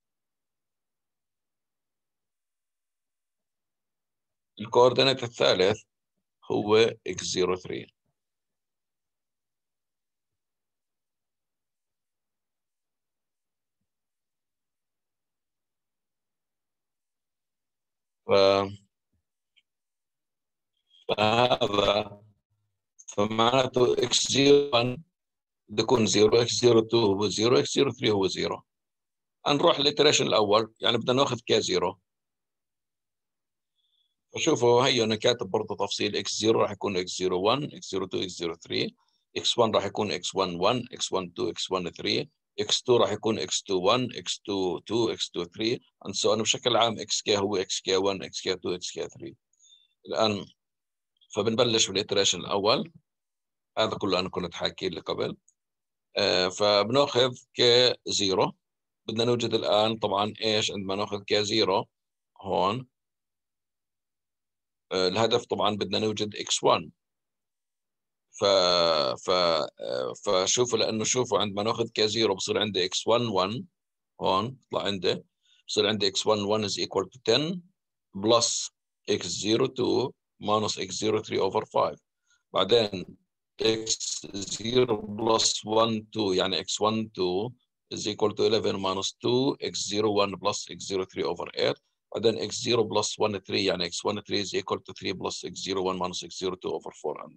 الكوردينات الثالث هو إكس 0 3. فهذا فمعناته إكس 0 1 بده يكون 0، إكس 0 2 هو 0، إكس 0 3 هو 0. نروح للإتريشن الأول، يعني بدنا ناخذ كي 0. فشوفوا هي أنا كاتب برضه تفصيل. إكس 0 راح يكون إكس 0 1، إكس 0 2 إكس 0 3. إكس 1 راح يكون إكس 1 1، إكس 1 2 إكس 1 3. إكس 2 راح يكون إكس 2 1، إكس 2 2 إكس 2 3 and so on. بشكل عام إكس كي هو إكس كي 1 إكس كي 2 إكس كي 3. الآن فبنبلش بالإتريشن الأول. هذا كله أنا كنت حاكي لي قبل. فبناخذ كي 0. بدنا نوجد الآن طبعا إيش عندما ناخذ كي 0 هون. الهدف طبعا بدنا نوجد x1. ف ف فشوفوا لانه شوفوا عندما ناخذ k0 بصير عندي x1 1 هون، طلع عندي بصير عندي x1 1 is equal to 10 plus x0 2 minus x0 3 over 5. بعدين x0 plus 1 2 يعني x1 2 is equal to 11 minus 2 x0 1 plus x0 3 over 8. بعدين x0 plus 1 3 يعني x1 3 is equal to 3 plus x0 1 minus x0 2 over 4.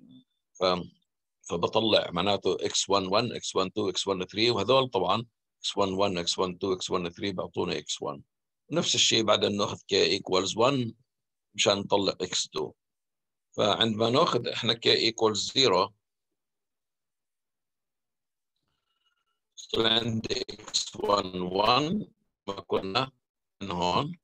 فبطلع معناته x1 1 x1 2 x1 3 وهذول طبعا x1 1 x1 2 x1 3 بيعطونا x1. نفس الشيء بعدين ناخذ k equals 1 مشان نطلع x2. فعندما ناخذ احنا k equals 0 صار عندي x1 1 ما كنا من هون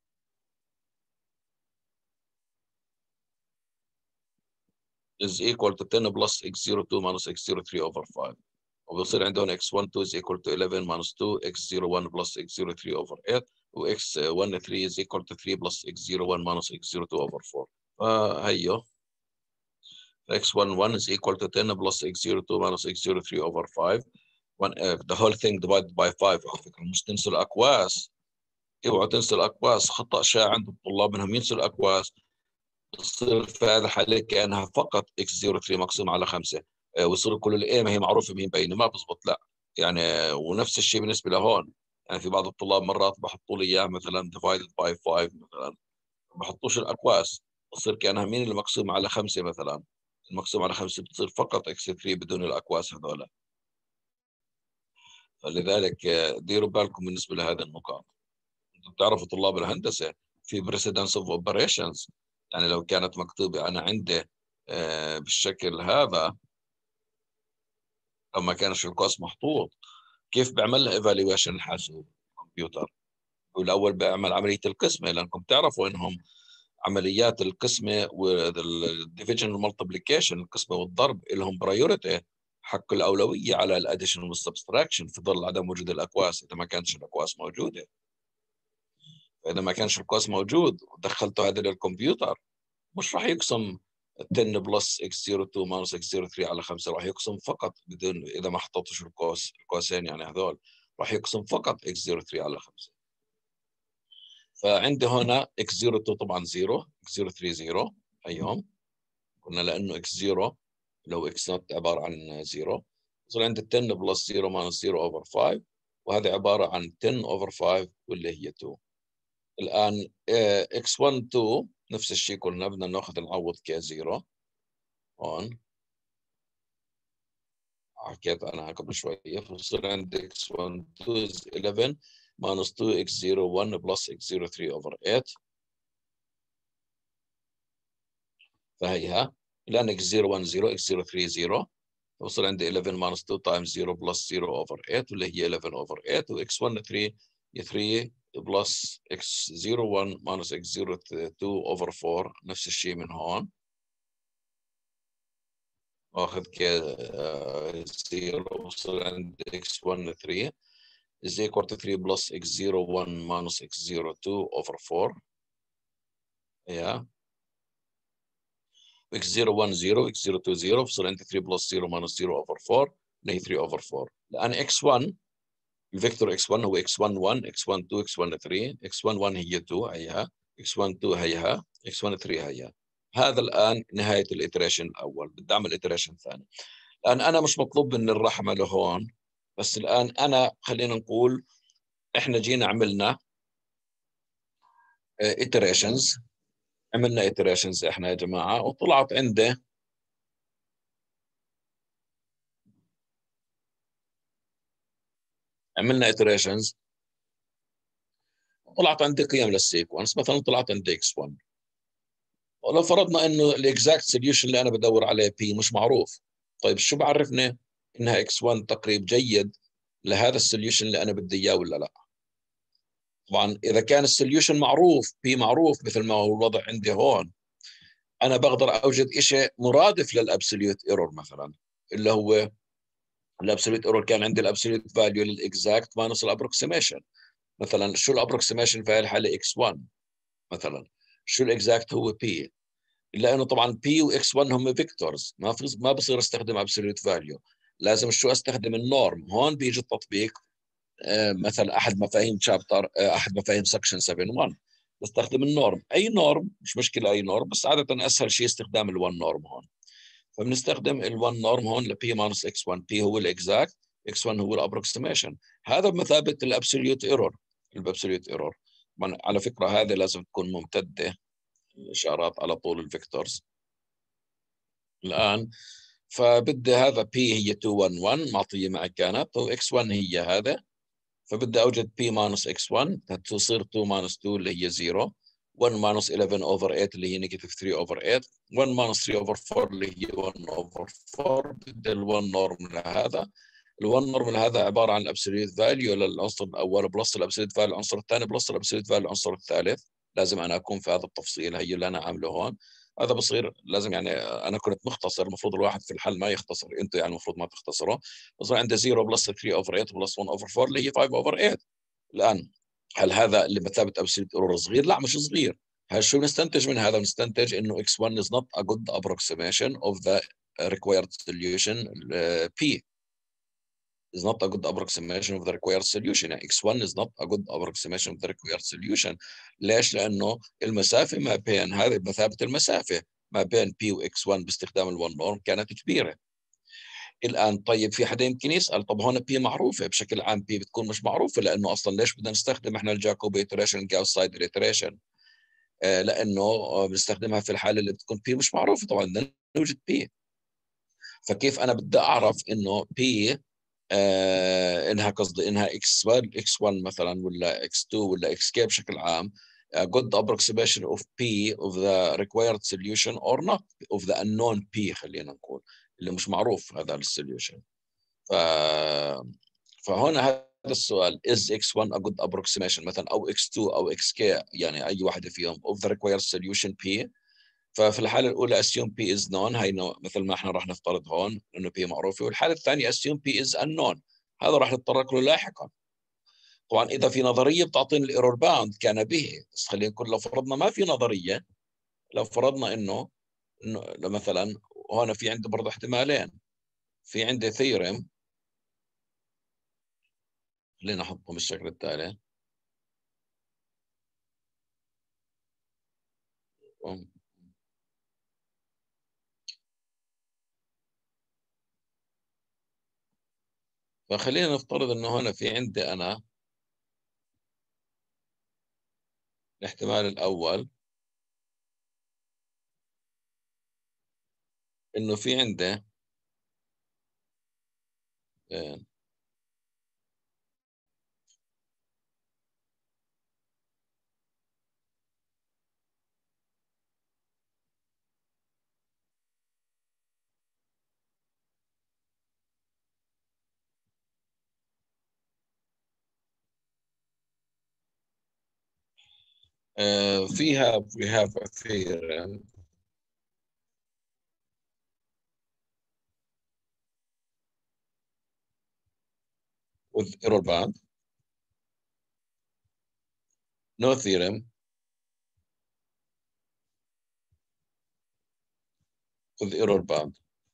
is equal to 10 plus x02 minus x03 over 5. وبصير عندي هون x12 is equal to 11 minus 2 x01 plus x03 over 8 و x13 is equal to 3 plus x01 minus x02 over 4. فهيو x11 is equal to 10 plus x02 minus x03 over 5. The whole thing divided by 5. على فكرة مش تنسوا الأقواس، اوعوا تنسوا الأقواس. خطأ شائع عند الطلاب منهم ينسوا الأقواس. بتصير في هذا الحالة كأنها فقط x03 مقسوم على 5 ويصير كل الاي ما هي معروفة مين بينه، ما بزبط لا يعني. ونفس الشيء بالنسبة لهون، يعني في بعض الطلاب مرات بحطوا لي اياه مثلا divided by 5 مثلا، ما بحطوش الأقواس، بتصير كأنها مين اللي مقسوم على 5 مثلا. المقسوم على 5 بتصير فقط x3 بدون الأقواس هذول. فلذلك ديروا بالكم بالنسبة لهذه النقاط. انتم بتعرفوا طلاب الهندسة في precedence of operations، يعني لو كانت مكتوبة أنا عندي بالشكل هذا، لو ما كانش القوس محطوط كيف بعمل له ايفالويشن الحاسوب الكمبيوتر؟ والاول بعمل عمليه القسمه، لانكم تعرفوا انهم عمليات القسمه والديفيجن والمالتيبليكيشن، القسمه والضرب لهم برايورتي، حق الاولويه على الاديشن والسبستراكشن في ظل عدم وجود الاقواس. اذا ما كانتش الاقواس موجوده، فاذا ما كانش القوس موجود ودخلته هذا للكمبيوتر مش راح يقسم 10 بلس x02 ماينس x03 على 5، راح يقسم فقط بدون، اذا ما حطيتش القوسين يعني هذول، راح يقسم فقط x03 على 5. فعندي هنا x02 طبعا 0، x03 0 ايهم قلنا لانه x0 لو x0 عباره عن 0. يصير عندي 10 بلس 0 ماينس 0 اوفر 5، وهذا عباره عن 10 اوفر 5 واللي هي 2. الان x1 2 نفس الشيء قلنا بدنا ناخذ نعوض k0 هون، حكيت عنها قبل شويه. فبصير عندي x1 2 is 11 minus 2 x01 plus x03 over 8. فهيها الان x01 0 x03 0، فبصير عندي 11 minus 2 times 0 plus 0 over 8 واللي هي 11 over 8، و x1 3 3 plus x01 minus x02 over 4 نفس الشيء من هون. واخذ ك 0 وصل عند x1 3 is equal to 3 plus x01 minus x02 over 4. yeah. x01 0 x02 0، فصل عندي 3 plus 0 minus 0 over 4 اللي هي 3 over 4. الآن x1 الفيكتور x1 هو x11 x12 x13 x11 هي 2 هيها، x12 هيها، x13 هيها. هذا الآن نهاية الإتريشن الأول. بدي أعمل إتريشن ثاني. الآن أنا مش مطلوب مني الرحمة لهون، بس الآن أنا خلينا نقول إحنا جينا عملنا iterations، عملنا iterations إحنا يا جماعة، وطلعت عندي عملنا iterations طلعت عندي قيم للسيكونس. مثلا طلعت عندي x1، ولو فرضنا انه الاكزاكت سوليوشن اللي انا بدور عليه بي مش معروف، طيب شو بعرفني انها x1 تقريب جيد لهذا السوليوشن اللي انا بدي اياه ولا لا؟ طبعا اذا كان السوليوشن معروف بي معروف مثل ما هو الوضع عندي هون، انا بقدر اوجد شيء مرادف للابسوليوت ايرور مثلا، اللي هو الابسوليوت ايرور كان عندي الابسوليوت فاليو للاكزاكت ماينس الابروكسيميشن. مثلا شو الابروكسيميشن في الحاله x1 مثلا، شو الاكزاكت هو بي، لانه طبعا بي واكس 1 هم فيكتورز، ما بصير استخدم ابسوليوت فاليو، لازم شو استخدم النورم. هون بيجي التطبيق مثلا احد مفاهيم شابتر احد مفاهيم سكشن 7.1 بستخدم النورم، اي نورم مش مشكله اي نورم، بس عاده اسهل شيء استخدام ال1 نورم هون. فبنستخدم ال1 نورم هون لبي ماينس اكس 1، بي هو الاكزاكت، اكس 1 هو الابروكسيميشن. هذا بمثابه الابسوليوت ايرور. الابسوليوت ايرور على فكره هذه لازم تكون ممتده الاشارات على طول الفيكتورز. الآن فبدي هذا P هي 211 معطية معي كانت، وX1 هي هذا، فبدي أوجد P minus X1 تصير 2 minus 2 اللي هي 0، 1 minus 11 over 8 اللي هي negative 3 over 8، 1 minus 3 over 4 اللي هي 1 over 4. بدي ال1 نورم لهذا، ال1 نورم لهذا عبارة عن الابسوليوت فاليو للعنصر الأول بلس الابسوليوت فاليو للعنصر الثاني بلس الابسوليوت فاليو للعنصر الثالث. لازم أنا أكون في هذا التفصيل، هي اللي أنا عامله هون. هذا بصير لازم يعني انا كنت مختصر، المفروض الواحد في الحل ما يختصر، انتم يعني المفروض ما تختصروا. بصير عندي 0 بلس 3 اوفر 8 بلس 1 اوفر 4 اللي هي 5 اوفر 8. الان هل هذا اللي بمثابه ابسوليوت ايرور صغير؟ لا مش صغير. هل شو نستنتج من هذا؟ نستنتج انه x1 is not a good approximation of the required solution p is not a good approximation of the required solution. يعني x1 is not a good approximation of the required solution. ليش؟ لأنه المسافة ما بين هذه بمثابة المسافة ما بين p و x1 باستخدام ال1 norm كانت كبيرة. الآن طيب في حدا يمكن يسأل طب هون p معروفة بشكل عام، p بتكون مش معروفة، لأنه أصلا ليش بدنا نستخدم إحنا الجاكوبي iteration جاوس سايد iteration؟ لأنه بنستخدمها في الحالة اللي بتكون p مش معروفة، طبعا بدنا نوجد p. فكيف أنا بدي أعرف إنه p انها قصدي انها x1 مثلا ولا x2 ولا xk بشكل عام good approximation of p of the required solution or not of the unknown p، خلينا نقول اللي مش معروف هذا السوليوشن. فهنا هذا السؤال is x1 a good approximation مثلا او x2 او xk، يعني اي واحده فيهم of the required solution p. ففي الحالة الأولى assume P is known، هاي مثل ما احنا راح نفترض هون إنه P معروفة، والحالة الثانية assume P is unknown، هذا راح نتطرق له لاحقا. طبعا إذا في نظرية بتعطيني الإيرور باوند كان به، بس خلينا نقول لو فرضنا ما في نظرية، لو فرضنا إنه مثلا هون في عندي برضه احتمالين، في عندي ثيورم، خلينا نحطهم بالشكل التالي. فخلينا نفترض انه هنا في عندي انا الاحتمال الاول انه في عنده we have a theorem with error band, no theorem with error band.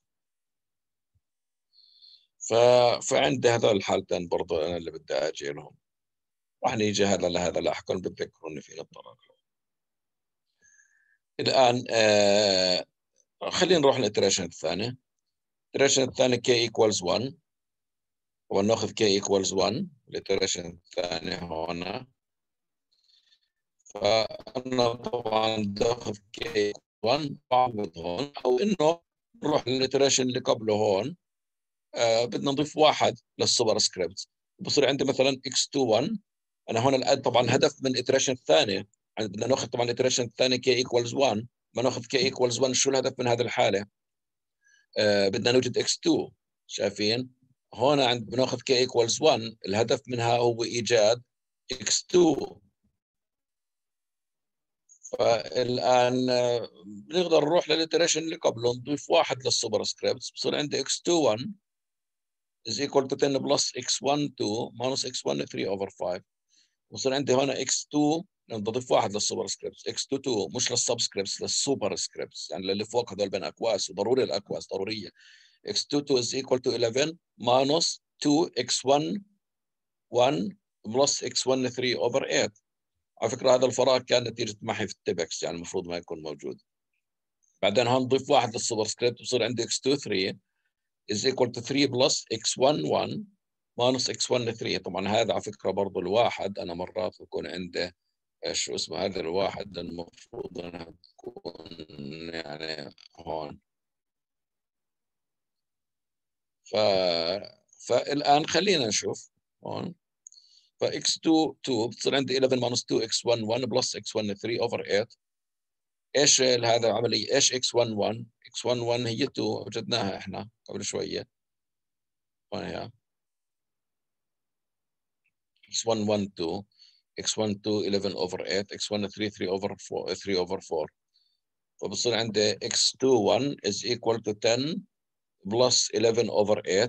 فعندي هذول الحالتين برضو انا اللي بدي اجي لهم، راح نيجي هذا لهذا لاحقا، بتذكروا ان في نتطرق له. الان خلينا نروح للإتريشن الثاني. الإتريشن الثاني k equals 1، وناخذ k equals 1 الإتريشن الثاني هنا. فأنا طبعا باخذ k 1 بعوض هون، أو إنه نروح للإتريشن اللي قبله هون. بدنا نضيف واحد للسوبر سكريبت، بصير عندي مثلا x21. أنا هون الآن طبعا الهدف من الإتريشن الثاني، يعني بدنا ناخذ طبعا الإتريشن الثاني k equals 1. ما ناخذ k equals 1، شو الهدف من هذه الحالة؟ بدنا نوجد x2. شايفين هون عند بناخذ k equals 1، الهدف منها هو إيجاد x2. فالآن بنقدر نروح للإتريشن اللي قبله، نضيف واحد للسوبر سكريبتس، بصير عندي x21 is equal to 10 plus x12 minus x13 over 5. بصير عندي هنا x2 نضيف واحد للسوبر سكريبتس، x22 مش للسب سكريبتس، للسوبر سكريبتس، يعني اللي فوق هذول بين أكواس، وضروري الأكواس ضرورية. x22 is equal to 11 minus 2x11 plus x13 over 8. على فكرة هذا الفراغ كان نتيجة محي في التبكس، يعني المفروض ما يكون موجود. بعدين هنضيف واحد للسوبر سكريبت، بصير عندي x23 is equal to 3 plus x11 minus x13. طبعا هذا على فكرة برضو الواحد أنا مرات بكون عنده شو اسمه، هذا الواحد المفروض أنها تكون يعني هون. فالآن خلينا نشوف هون. x22 بتصير عندي 11 minus 2x11 plus x13 over 8. ايش هذا العملية؟ ايش x11؟ x11 هي 2، وجدناها احنا قبل شوية. هون x11 2، x12 11 over 8، x13 3 over 4 3 over 4. فبصير عندي x21 is equal to 10 plus 11 over 8،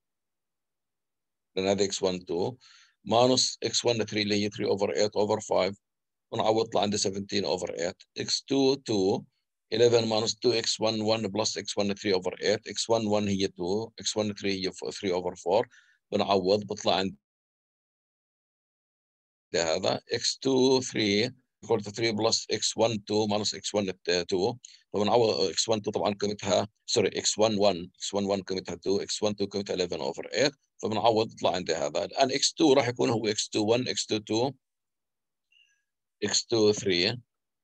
لأن هذا x12 minus x13 اللي هي 3 over 8 over 5، ونعوض طلع عندي 17 over 8. x22 11 minus 2x11 plus x13 over 8، x11 هي 2، x13 هي 3 over 4، بنعوض بطلع عندي هذا x23 equal to 3 plus x12 minus x12. فبنعوض x12 طبعا قيمتها x11 قيمتها 2، x12 قيمتها 11 over 8. فبنعوض بطلع عندي هذا. الآن x2 راح يكون هو x21 x22 x23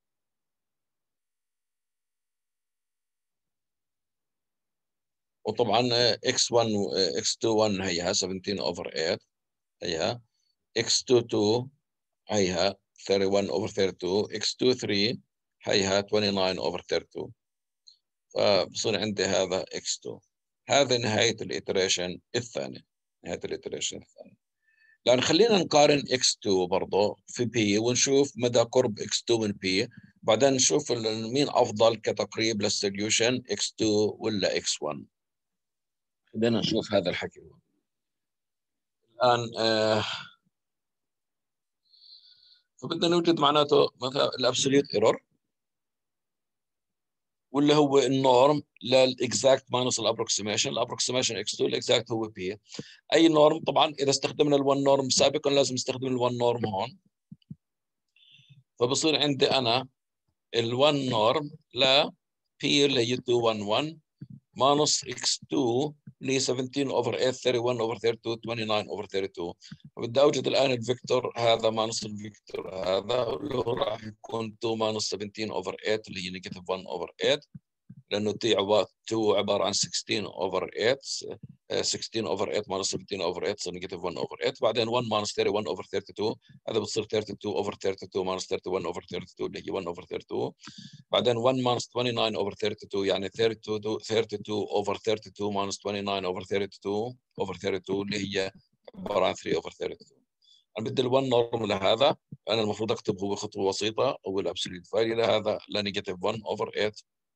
وطبعا x1 x21 هيها 17 over 8، هيها x22 هيها 31 over 32، x23 هيها 29 over 32. فبصير عندي هذا x2. هذا نهاية الإتريشن الثاني، نهاية الإتريشن الثاني. لأن خلينا نقارن x2 برضه في p ونشوف مدى قرب x2 من p، بعدين نشوف مين أفضل كتقريب للسوليوشن x2 ولا x1. خلينا نشوف هذا الحكي. الآن فبدنا نوجد معناته مثلا الابسوليوت ايرور، واللي هو النورم للاكزاكت ماينس الابروكسيميشن. الابروكسيميشن x2، الاكزاكت هو p. اي نورم طبعا اذا استخدمنا ال1 نورم سابقا لازم نستخدم ال1 نورم هون. فبصير عندي انا ال1 نورم ل بي اللي هي 211 ماينس x2 اللي 17 اوفر 8 31 اوفر 32 29 اوفر 32. بدي اوجد الان الفيكتور هذا ماينس الفيكتور هذا اللي هو راح يكون 2 ماينس 17 اوفر 8 اللي هي نيجاتيف 1 اوفر 8 لانه تي 2 عباره عن 16 اوفر 8 16 اوفر 8 ماينس 17 اوفر 8 صار نيجاتيف 1 اوفر 8 بعدين 1 ماينس 31 اوفر 32 هذا بتصير 32 اوفر 32 ماينس 31 اوفر 32 اللي هي 1 اوفر 32 بعدين 1 ماينس 29 اوفر 32 يعني 32 اوفر 32 ماينس 29 اوفر 32 اوفر 32 اللي هي عباره عن 3 اوفر 32. انا بدي ال1 نورم لهذا انا المفروض اكتب هو خطوه بسيطه او الابسوليوت فاليو لهذا لنيجاتيف 1 اوفر 8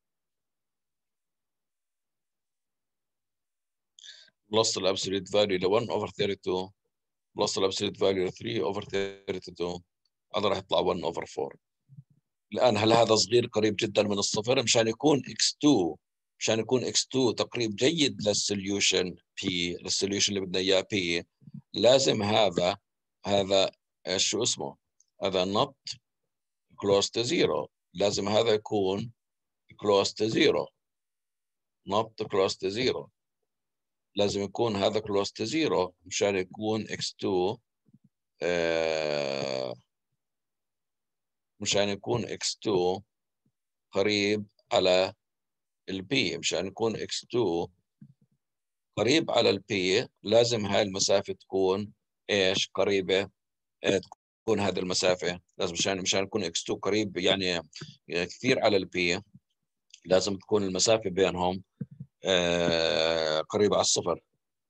بلس الابسوليوت فاليو ل 1 اوفر 32 بلس الابسوليوت فاليو ل 3 اوفر 32 هذا راح يطلع 1 اوفر 4. الان هل هذا صغير قريب جدا من الصفر مشان يكون x2 تقريب جيد للسوليوشن P للسوليوشن اللي بدنا اياه P لازم هذا شو اسمه هذا not close to zero لازم هذا يكون close to zero not close to zero لازم يكون هذا close to zero مشان يكون x2 مشان يكون x2 قريب على البي مشان يكون x2 قريب على البي لازم هاي المسافة تكون ايش قريبة تكون هذه المسافة لازم مشان يكون x2 قريب يعني كثير على البي لازم تكون المسافة بينهم قريبة على الصفر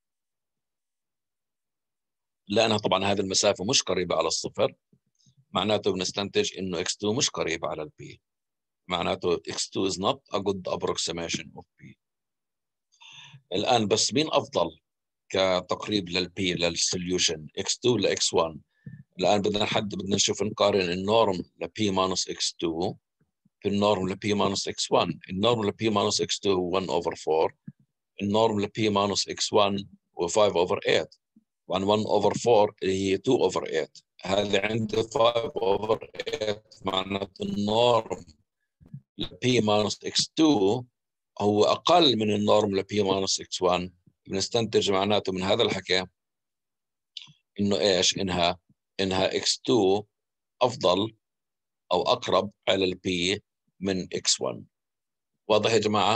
لأنها طبعا هذه المسافة مش قريبة على الصفر معناته بنستنتج إنه x2 مش قريب على البي معناته x2 is not a good approximation of p. الآن بس مين أفضل كتقريب للبي للسوليوشن x2 ل x1 الآن بدنا نشوف نقارن النورم لبي ماينس x2 بالنورم لبي ماينس x1 النورم لبي ماينس x2 هو 1 over 4 النورم لبي ماينس x1 هو 5 over 8 وعن 1 over 4 اللي هي 2 over 8 هذا عندي 5 over 8 معناته النورم لبي ماينس x2 هو أقل من النورم لبي ماينس x1 بنستنتج معناته من هذا الحكي إنه إيش إنها x2 أفضل أو أقرب على البي من x1. واضح يا جماعة؟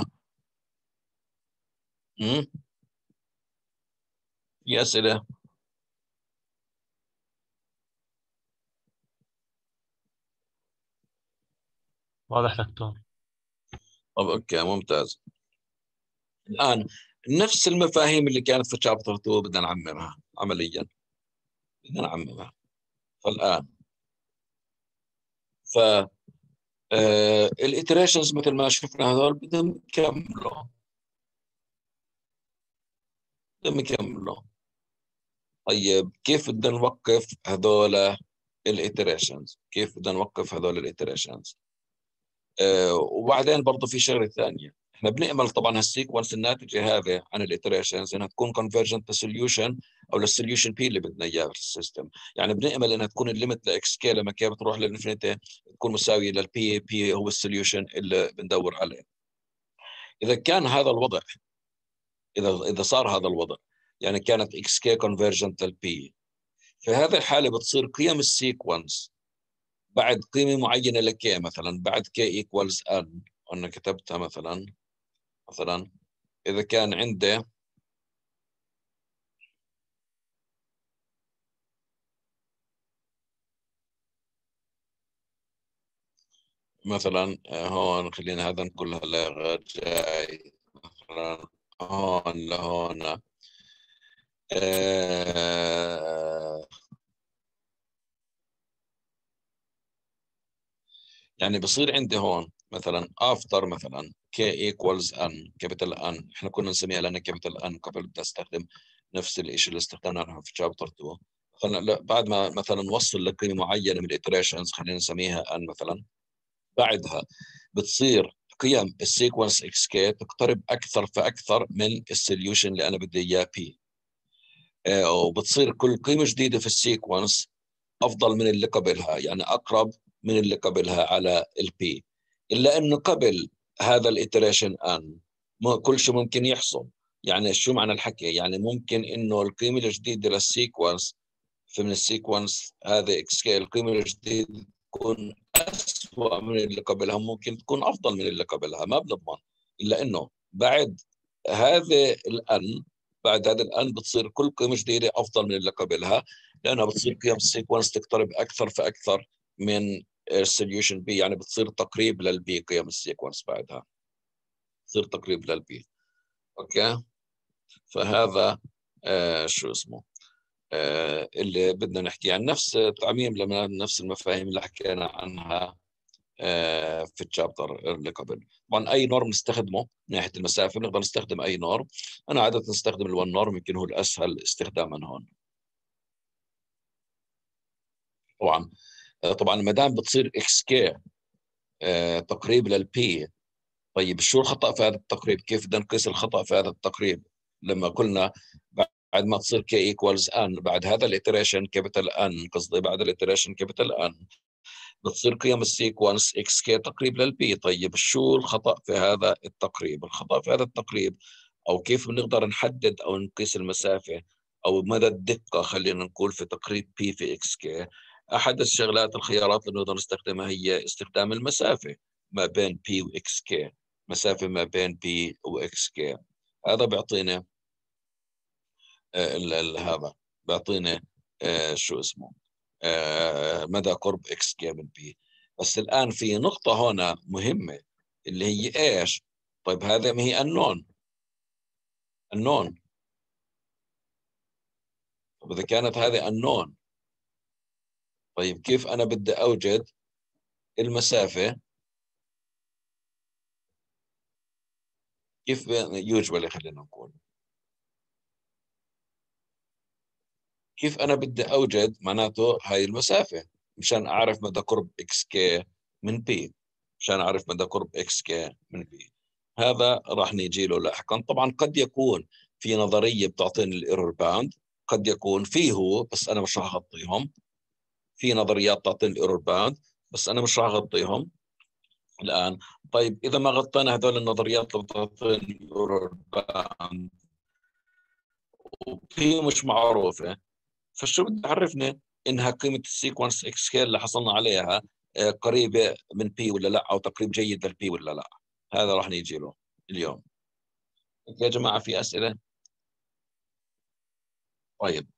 في أسئلة؟ واضح دكتور. طب أوكي ممتاز. الآن نفس المفاهيم اللي كانت في شابتر 2 بدنا نعممها عمليا بدنا نعممها. فالآن الاتريشنز مثل ما شفنا هذول بدهم يكملوا. طيب كيف بدنا نوقف هذول الاتريشنز؟ وبعدين برضه في شغله ثانيه احنا بنأمل طبعا هالسيكونس الناتجه هذه عن الاتريشنز انها تكون كونفرجنت للسوليوشن او للسوليوشن بي اللي بدنا اياه في السيستم. يعني بنأمل انها تكون الليمت لاكس كي لما كي بتروح للانفينيتي تكون مساويه للبي بي هو السوليوشن اللي بندور عليه. اذا كان هذا الوضع اذا صار هذا الوضع يعني كانت اكس كي كونفرجنت للبي في هذه الحاله بتصير قيم السيكونس بعد قيمه معينه لكي مثلا بعد كي ايكوالز ان انا كتبتها مثلا اذا كان عنده مثلا هون خلينا هذا نقول هلا جاي مثلا هون لهون يعني بصير عندي هون مثلا افتر مثلا كي ايكوالز ان كابيتال ان احنا كنا نسميها لان كابيتال ان قبل بدي استخدم نفس الشيء اللي استخدمناه في شابتر 2. خلينا بعد ما مثلا نوصل لقيمه معينه من الاتريشنز خلينا نسميها ان مثلا بعدها بتصير قيم السيكونس اكس كي تقترب اكثر فاكثر من السوليوشن اللي انا بدي اياه بي وبتصير كل قيمه جديده في السيكونس افضل من اللي قبلها يعني اقرب من اللي قبلها على البي. إلا إنه قبل هذا الإتريشن أن كل شيء ممكن يحصل. يعني شو معنى الحكي؟ يعني ممكن إنه القيمة الجديدة للسيكونس من السيكونس هذا XK، القيمة الجديدة تكون أسوأ من اللي قبلها، ممكن تكون أفضل من اللي قبلها، ما بنضمن. إلا إنه بعد هذا الأن بتصير كل قيمة جديدة أفضل من اللي قبلها، لأنها بتصير قيم السيكونس تقترب أكثر فأكثر من السوليوشن بي، يعني بتصير تقريب للبي. قيم السيكونس بعدها تصير تقريب للبي. أوكي، فهذا شو اسمه اللي بدنا نحكي عن نفس تعميم لما نفس المفاهيم اللي حكينا عنها في الشابتر اللي قبل. طبعا اي نورم نستخدمه من ناحيه المسافه بنقدر نستخدم اي نورم. انا عاده نستخدم ال1 نورم، يمكن هو الاسهل استخداما هون. طبعا ما دام بتصير اكس كي تقريب للبي، طيب شو الخطا في هذا التقريب؟ كيف بدنا نقيس الخطا في هذا التقريب؟ لما قلنا بعد ما تصير كي ايكوالز ان، بعد هذا الاتريشن كابيتال ان، قصدي بعد الاتريشن كابيتال ان بتصير قيم السيكونس اكس كي تقريب للبي. طيب شو الخطأ في هذا التقريب؟ الخطأ في هذا التقريب او كيف بنقدر نحدد او نقيس المسافة او مدى الدقة، خلينا نقول، في تقريب بي في اكس كي. احد الشغلات الخيارات اللي نقدر نستخدمها هي استخدام المسافة ما بين بي واكس كي، مسافة ما بين بي واكس كي. هذا بيعطينا هذا بيعطينا شو اسمه مدى قرب اكس كي من بي. بس الان في نقطة هنا مهمة اللي هي ايش؟ طيب هذا ما هي النون. طيب اذا كانت هذه النون، طيب كيف انا بدي اوجد المسافة؟ كيف يوجوالي خلينا نقول، كيف انا بدي اوجد معناته هاي المسافة مشان اعرف مدى قرب اكس كي من بي، مشان اعرف مدى قرب اكس كي من بي. هذا راح نيجي له لاحقا. طبعا قد يكون في نظرية بتعطيني الايرور باوند، قد يكون فيه هو بس انا مش راح اغطيهم. في نظريات تعطيني الايرور باوند بس انا مش راح اغطيهم الان. طيب اذا ما غطينا هذول النظريات اللي بتعطيني الايرور باوند وهي مش معروفة، فشو بدي عرفني انها قيمه السيكونس اكس كي اللي حصلنا عليها قريبه من بي ولا لا، او تقريب جيد للبي ولا لا؟ هذا راح نيجي له اليوم. يا جماعه في اسئله؟ طيب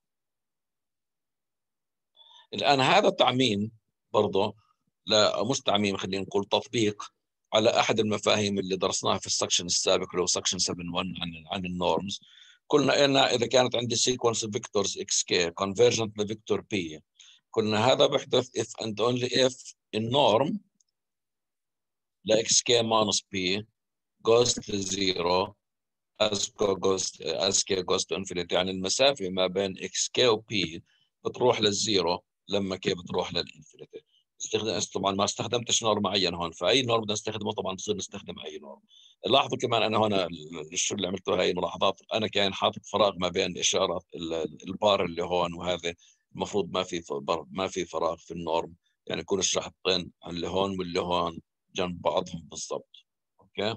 الان هذا تعميم برضه، لا مش تعميم، خلينا نقول تطبيق على احد المفاهيم اللي درسناها في السكشن السابق اللي هو سكشن 7.1 عن النورمز. قلنا ان اذا كانت عندي سيكونس فيكتورز اكس كي كونفرجنت لفيكتور بي، قلنا هذا بيحدث if and only if النورم ل xk minus p goes to zero as k goes to infinity. يعني المسافة ما بين xk و p بتروح للزيرو لما k بتروح للانفينيتي. طبعا ما استخدمتش نورم معين هون، فاي نورم بدنا نستخدمه طبعا بصير نستخدم اي نورم. لاحظوا كمان انا هنا الشو اللي عملته، هاي ملاحظات، انا كان حاطط فراغ ما بين اشاره البار اللي هون وهذا. المفروض ما في فراغ في النورم، يعني يكون الشحطين اللي هون واللي هون جنب بعضهم بالضبط. اوكي،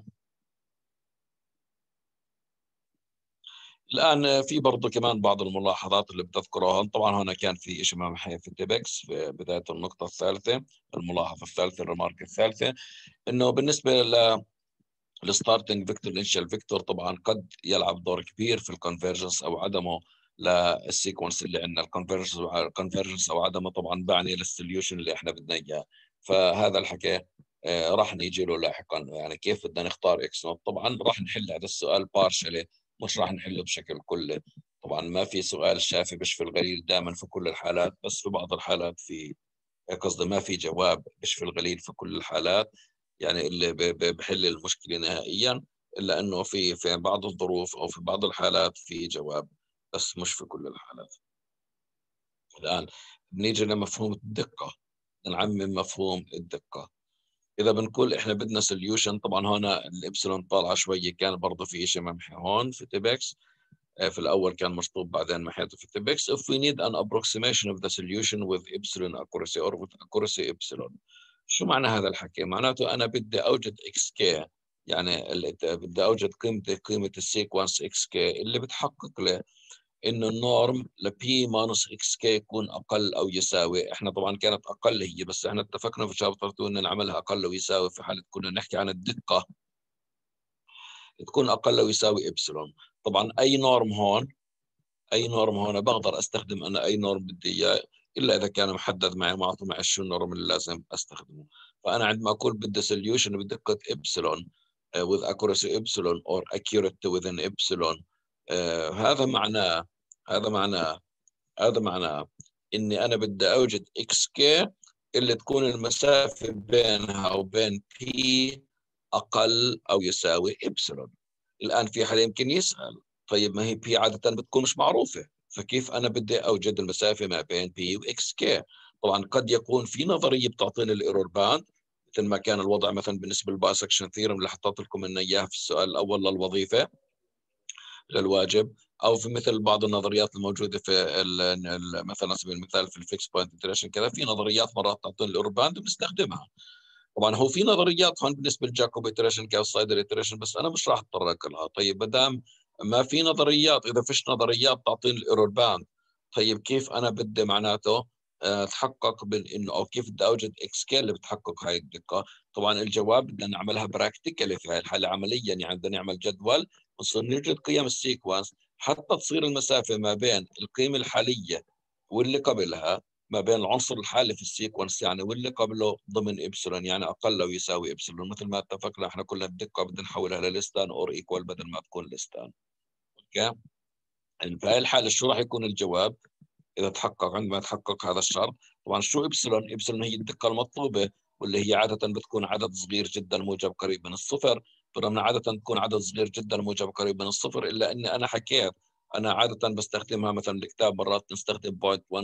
الآن في برضه كمان بعض الملاحظات اللي بتذكرها. طبعا هنا كان في شيء ما في التبكس في بداية النقطة الثالثة، الملاحظة الثالثة، الرماركة الثالثة، إنه بالنسبة للستارتنج فيكتور الانشال فيكتور طبعا قد يلعب دور كبير في الكونفرجنس أو عدمه للسيكونس اللي عندنا. الكونفرجنس أو عدمه طبعا بعني للسوليوشن اللي احنا بدنا إياه. فهذا الحكي راح نيجي له لاحقا، يعني كيف بدنا نختار اكس نوت. طبعا راح نحل هذا السؤال بارشلي، مش راح نحله بشكل كلي. طبعا ما في سؤال شافي بشفي الغليل دائما في كل الحالات، بس في بعض الحالات في، قصدي ما في جواب بشفي الغليل في كل الحالات، يعني اللي بحل المشكلة نهائيا. إلا أنه في بعض الظروف أو في بعض الحالات في جواب، بس مش في كل الحالات. الآن بنيجي لمفهوم الدقة، نعمم مفهوم الدقة. اذا بنقول احنا بدنا سوليوشن، طبعا هنا الابسلون طالعه شويه، كان برضه في شيء ممحي هون في تيبكس. في الاول كان مشطوب بعدين محيته في تيبكس. if we need an approximation of the solution with epsilon accuracy or with accuracy epsilon. شو معنى هذا الحكي؟ معناته أنا بدي أوجد إكس كي، يعني بدي أوجد قيمة السيكونس إكس كي اللي بتحقق لي إنه النورم لبي ماينس إكس كي يكون أقل أو يساوي. إحنا طبعا كانت أقل هي، بس إحنا اتفقنا في شابتر 2 إن نعملها أقل ويساوي في حالة كنا نحكي عن الدقة تكون أقل أو يساوي إبسلون. طبعا أي نورم هون بقدر أستخدم أنا أي نورم بدي إياه، إلا إذا كان محدد معي معطي معي شو النورم اللي لازم أستخدمه. فأنا عندما أقول بدي solution بدقة إبسلون with accuracy إبسلون or accurate within إبسلون، هذا معناه إني أنا بدي أوجد إكس كي اللي تكون المسافة بينها وبين بي أقل أو يساوي إبسلون. الآن في حدا يمكن يسأل طيب ما هي بي عادة بتكون مش معروفة، فكيف أنا بدي أوجد المسافة ما بين بي وإكس كي؟ طبعا قد يكون في نظرية بتعطيني الإيرور باند مثل ما كان الوضع مثلا بالنسبة للبايسكشن ثيرم اللي حطيت لكم إنه إياها في السؤال الأول للوظيفة للواجب، او في مثل بعض النظريات الموجوده في مثلا على سبيل المثال في الفيكس بوينت انتريشن كذا، في نظريات مرات تعطينا الاورباند وبنستخدمها. طبعا هو في نظريات هون بالنسبه للجاكوب ايتريشن كاوتسايدر ايتريشن، بس انا مش راح اتطرق لها. طيب ما دام ما في نظريات، اذا فيش نظريات تعطيني الايرور باند، طيب كيف انا بدي معناته اتحقق انه او كيف بدي اوجد اكس كي اللي بتحقق هاي الدقه؟ طبعا الجواب بدنا نعملها براكتيكالي في هاي الحاله عمليا، يعني بدنا نعمل جدول ونصير نوجد قيم السيكونس حتى تصير المسافه ما بين القيمه الحاليه واللي قبلها، ما بين العنصر الحالي في السيكونس يعني واللي قبله ضمن إبسلون، يعني أقل أو يساوي إبسلون. مثل ما اتفقنا احنا كلنا الدقة بدنا نحولها للستان أور إيكوال بدل ما تكون لستان. أوكي؟ في هاي الحالة شو راح يكون الجواب إذا تحقق عندما يتحقق هذا الشرط؟ طبعا شو إبسلون؟ إبسلون هي الدقة المطلوبة، واللي هي عادة بتكون عدد صغير جدا موجب قريب من الصفر. فلما عادة تكون عدد صغير جدا موجب قريب من الصفر، إلا أني أنا حكيت أنا عادة بستخدمها مثلا الكتاب مرات نستخدم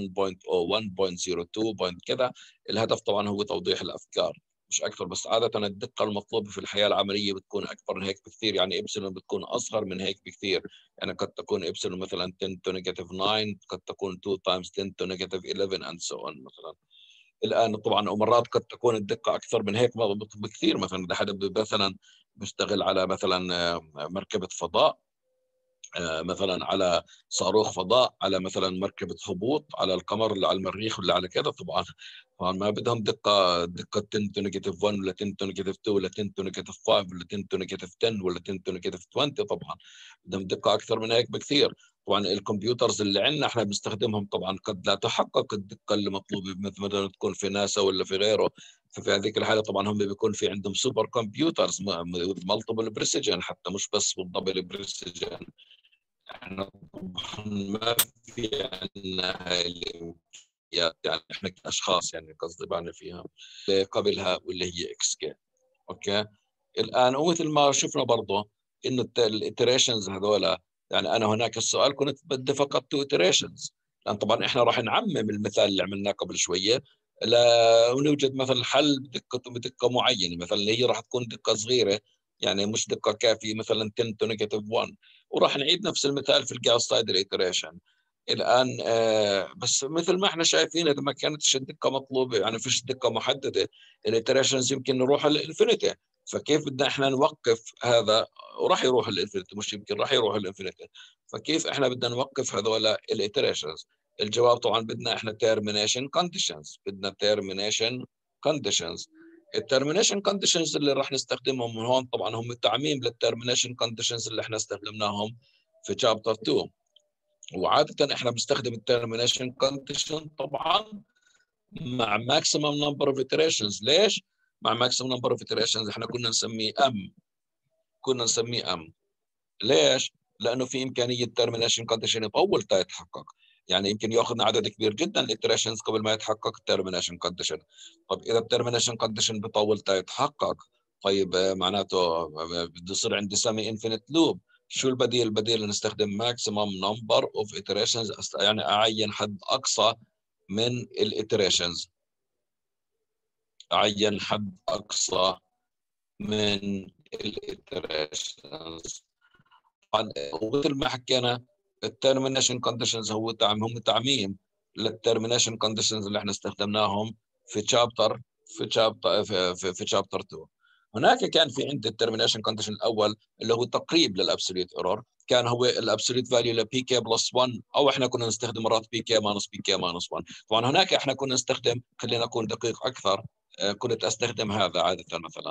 0.1 0.02 كذا. الهدف طبعا هو توضيح الأفكار مش أكثر، بس عادة الدقة المطلوبة في الحياة العملية بتكون أكبر من هيك بكثير، يعني إبسلون بتكون أصغر من هيك بكثير. يعني قد تكون إبسلون مثلا 10 to negative 9، قد تكون 2 times 10 to negative 11 and so on مثلا. الآن طبعا ومرات قد تكون الدقة أكثر من هيك بكثير. مثلا إذا حدا مثلا بيشتغل على مثلا مركبة فضاء، مثلا على صاروخ فضاء، على مثلا مركبة هبوط على القمر اللي على المريخ ولا على كذا، طبعا ما بدهم دقة 10 to negative 1 ولا 10 to negative 2 ولا 10 to negative 5 ولا 10 to negative 10 ولا 10 to negative 20، طبعا بدهم دقة أكثر من هيك بكثير. طبعا الكمبيوترز اللي عندنا احنا بنستخدمهم طبعا قد لا تحقق الدقة اللي مطلوبة مثلا تكون في ناسا ولا في غيره. ففي هذيك الحالة طبعا هم بيكون في عندهم سوبر كمبيوترز مالتيبل بريسيجن، حتى مش بس بالدبل بريسيجن. احنا طبعا ما في عندنا هاي الامكانيات، يعني احنا كاشخاص يعني قصدي بعنا فيها قبلها واللي هي اكس كي. اوكي؟ الان ومثل ما شفنا برضه انه الاتريشنز هذول، يعني انا هناك السؤال كنت بدي فقط 2 iterations، لان طبعا احنا راح نعمم المثال اللي عملناه قبل شويه ونوجد مثلا حل بدقه معينه، مثلا هي راح تكون دقه صغيره يعني مش دقه كافيه مثلا 10 to negative 1، وراح نعيد نفس المثال في الجاوس-سايدر iteration. الان بس مثل ما احنا شايفين اذا ما كانتش الدقه مطلوبه يعني فيش دقه محدده، الاتريشنز يمكن نروح للانفينيتي. فكيف بدنا احنا نوقف هذا؟ وراح يروح الانفينيتي، مش يمكن راح يروح الانفينيتي. فكيف احنا بدنا نوقف هذول الاتريشنز؟ الجواب طبعا بدنا احنا termination conditions، بدنا termination conditions. الترمينيشن كونديشنز اللي راح نستخدمهم من هون طبعا هم تعميم للترمينيشن كونديشنز اللي احنا استخدمناهم في شابتر 2. وعاده احنا بنستخدم الترمينيشن كونديشن طبعا مع ماكسيمم نمبر اوف iterations. ليش؟ مع ماكسيمم نمبر اوف iterations احنا كنا نسميه ام. ليش؟ لانه في امكانيه termination condition يطول تا يتحقق، يعني يمكن ياخذنا عدد كبير جدا الاتريشنز قبل ما يتحقق الترمينيشن كونديشن. طب اذا الترمينيشن كونديشن بيطول تا يتحقق، طيب معناته بده يصير عندي سيمي انفينيت لوب. شو البديل؟ البديل نستخدم ماكسيمم نمبر اوف iterations، يعني اعين حد اقصى من الاتريشنز، اعين حد اقصى من الاتريشنز. طبعا ومثل ما حكينا الترمينيشن كونديشنز هم تعميم للترمينيشن كونديشنز اللي احنا استخدمناهم في شابتر في شابتر في شابتر 2. هناك كان في عندي الترمينيشن كونديشن الاول اللي هو تقريب للابسوليوت ايرور، كان هو الابسوليوت فاليو لبي كي بلس 1، او احنا كنا نستخدم مرات بي كي ماينس بي كي ماينس 1. طبعا هناك احنا كنا نستخدم، خلينا اكون دقيق اكثر، كنت استخدم هذا عاده مثلا،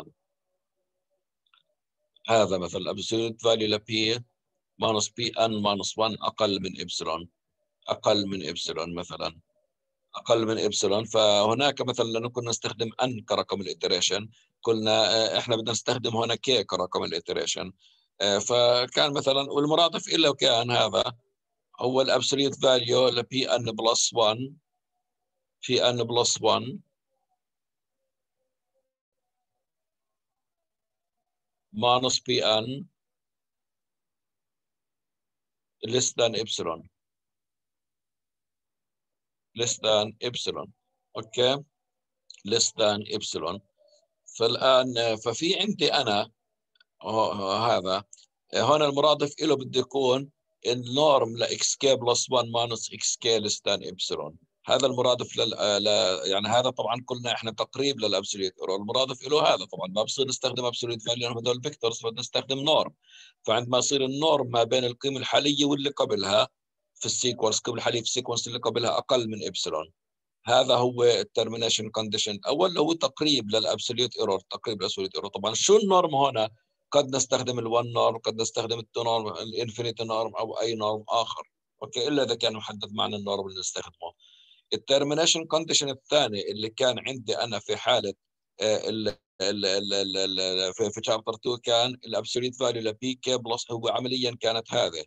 هذا مثلا الابسوليوت فاليو لبي ماينس بي ان ماينس 1 اقل من ابسلون، اقل من ابسلون مثلا، اقل من ابسلون. فهناك مثلا لانه كنا نستخدم ان كرقم الاتريشن، قلنا احنا بدنا نستخدم هنا كي كرقم الاتريشن. فكان مثلا والمرادف له كان هذا هو الابسوليوت فاليو لبي ان بلس 1 في ان بلس 1 ماينس بي ان less than epsilon less than epsilon. اوكي less than epsilon. فالان ففي عندي انا هذا هون المرادف له بده يكون النورم لاكس كي بلس 1 ماينس اكس كي ليس ذان ابسلون. هذا المرادف يعني هذا طبعا قلنا احنا تقريب للابسوليوت ايرور، المرادف له هذا. طبعا ما بصير نستخدم ابسوليوت فاليو هذول الفيكتورز، بدنا نستخدم نورم. فعندما يصير النورم ما بين القيمه الحاليه واللي قبلها في السيكونس، القيمه الحاليه في السيكونس اللي قبلها اقل من ابسلون، هذا هو الترمينيشن كونديشن الاول اللي هو تقريب للابسوليوت ايرور، تقريب للابسوليوت ايرور. طبعا شو النورم هنا؟ قد نستخدم ال1 نورم، قد نستخدم ال2 نورم، الانفينيتي نورم، او اي نورم اخر. اوكي، الا اذا كان محدد معنا النورم اللي نستخدمه. الترمينيشن كونديشن الثاني اللي كان عندي انا في حاله في شابتر 2 كان الابسوليوت فاليو لبي كي بلس، هو عمليا كانت هذه،